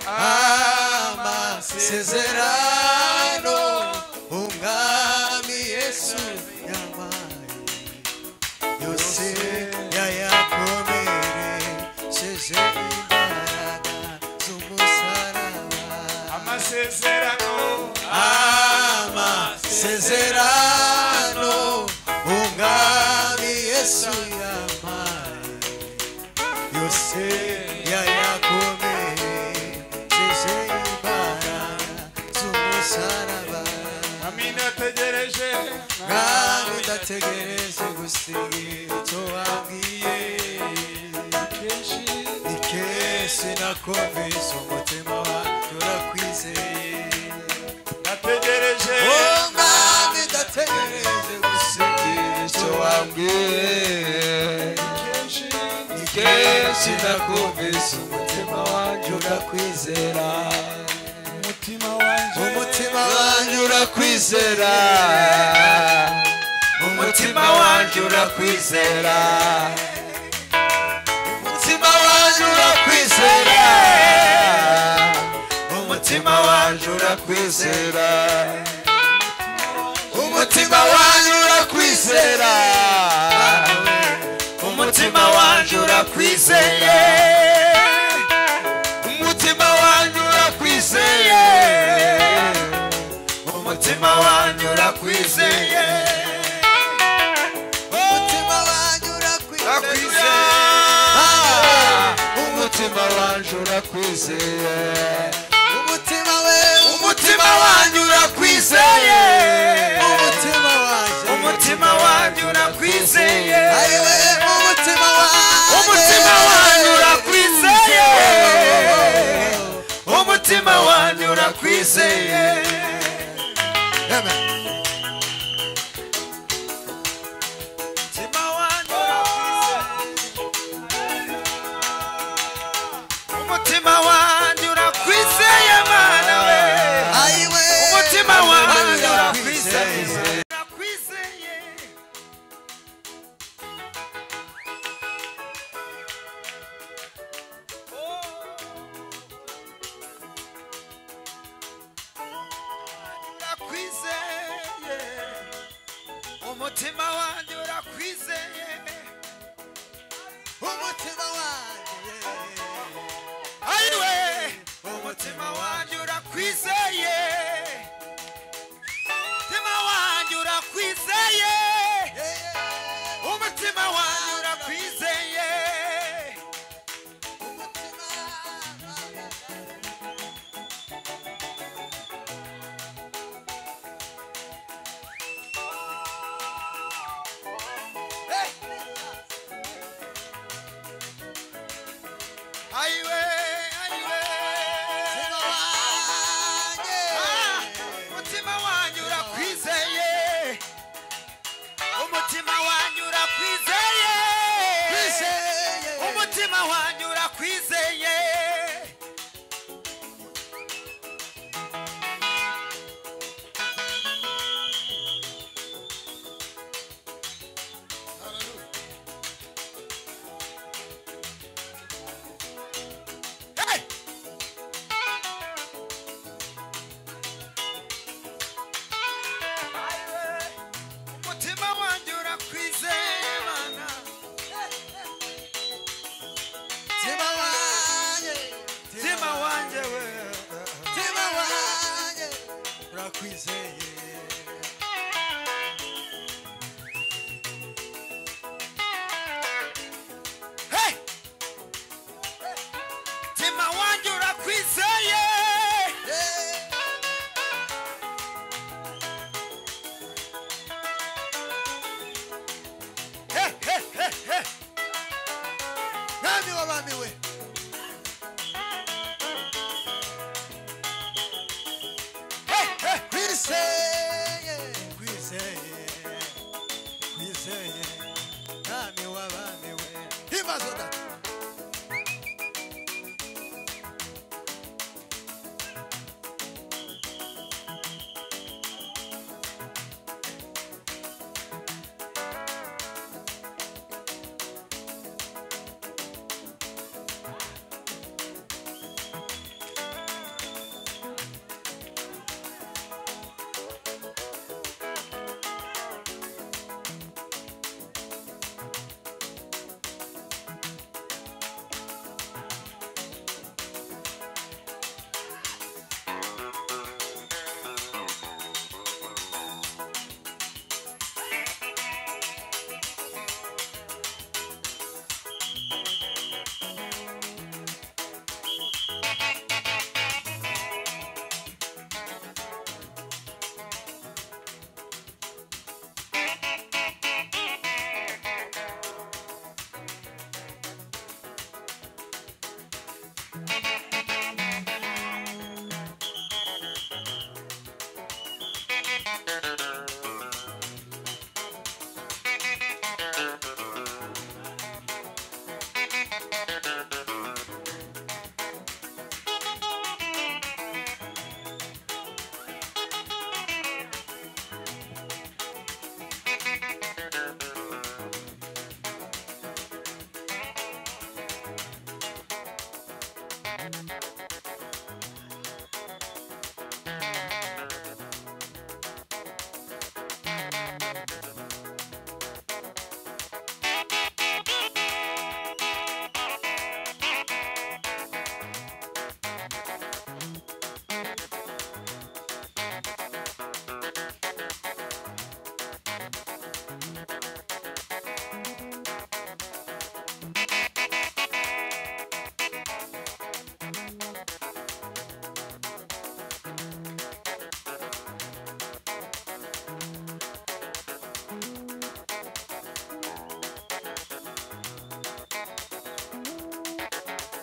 Umwami Yesu yampaye yose yayakomeresheje imbaraga z'umusaraba. amasezerano Umwami Yesu yampaye yose yayakomeresheje imbaraga z'umusaraba. amina tegereje Mwami ndategereje gusigira icyo wambwiye, ni kenshi nakumvise umutima wanjye urakwizeye. nategereje Mwami ndategereje gusigira icyo wambwiye, ni kenshi nakumvise umutima wanjye urakwizera. umutima wanjye urakwizera, umutima wanjye urakwizera, umutima wanjye urakwizera, umutima wanjye urakwizera, umutima wanjye urakwizera, umutima wanjye urakwizeye, umutima wanjye urakwizeye, umutima wanjye urakwizeye, umutima wanjye urakwizeye, umutima wanjye urakwizeye, umutima wanjye urakwizeye, umutima wanjye urakwizeye, umutima wanjye urakwizeye, umutima wanjye urakwizeye. Umutima wanjye urakwizeye Mana we, umutima wanjye urakwizeye. Urakwizeye umutima wanjye urakwizeye umutima wanjye ayiwe umutima wanjye urakwizeye umutima wanjye urakwizeye umutima wanjye urakwizeye ayiwe ayiwe umutima wanjye urakwizeye umutima wanjye urakwizeye umutima wanjye urakwizeye Hey! umutima wanjye urakwizeye mana mutima wanjye mutima wanjye we mutima wanjye urakwizeye Hey! mutima wanjye urakwizeye Hey, hey, hey, hey. mwami w'abami we Hey, hey. kwizeye kwizeye kwizeye mwami w'abami we himbazo data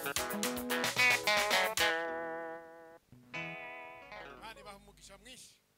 Imana ibaha umugisha mwinshi.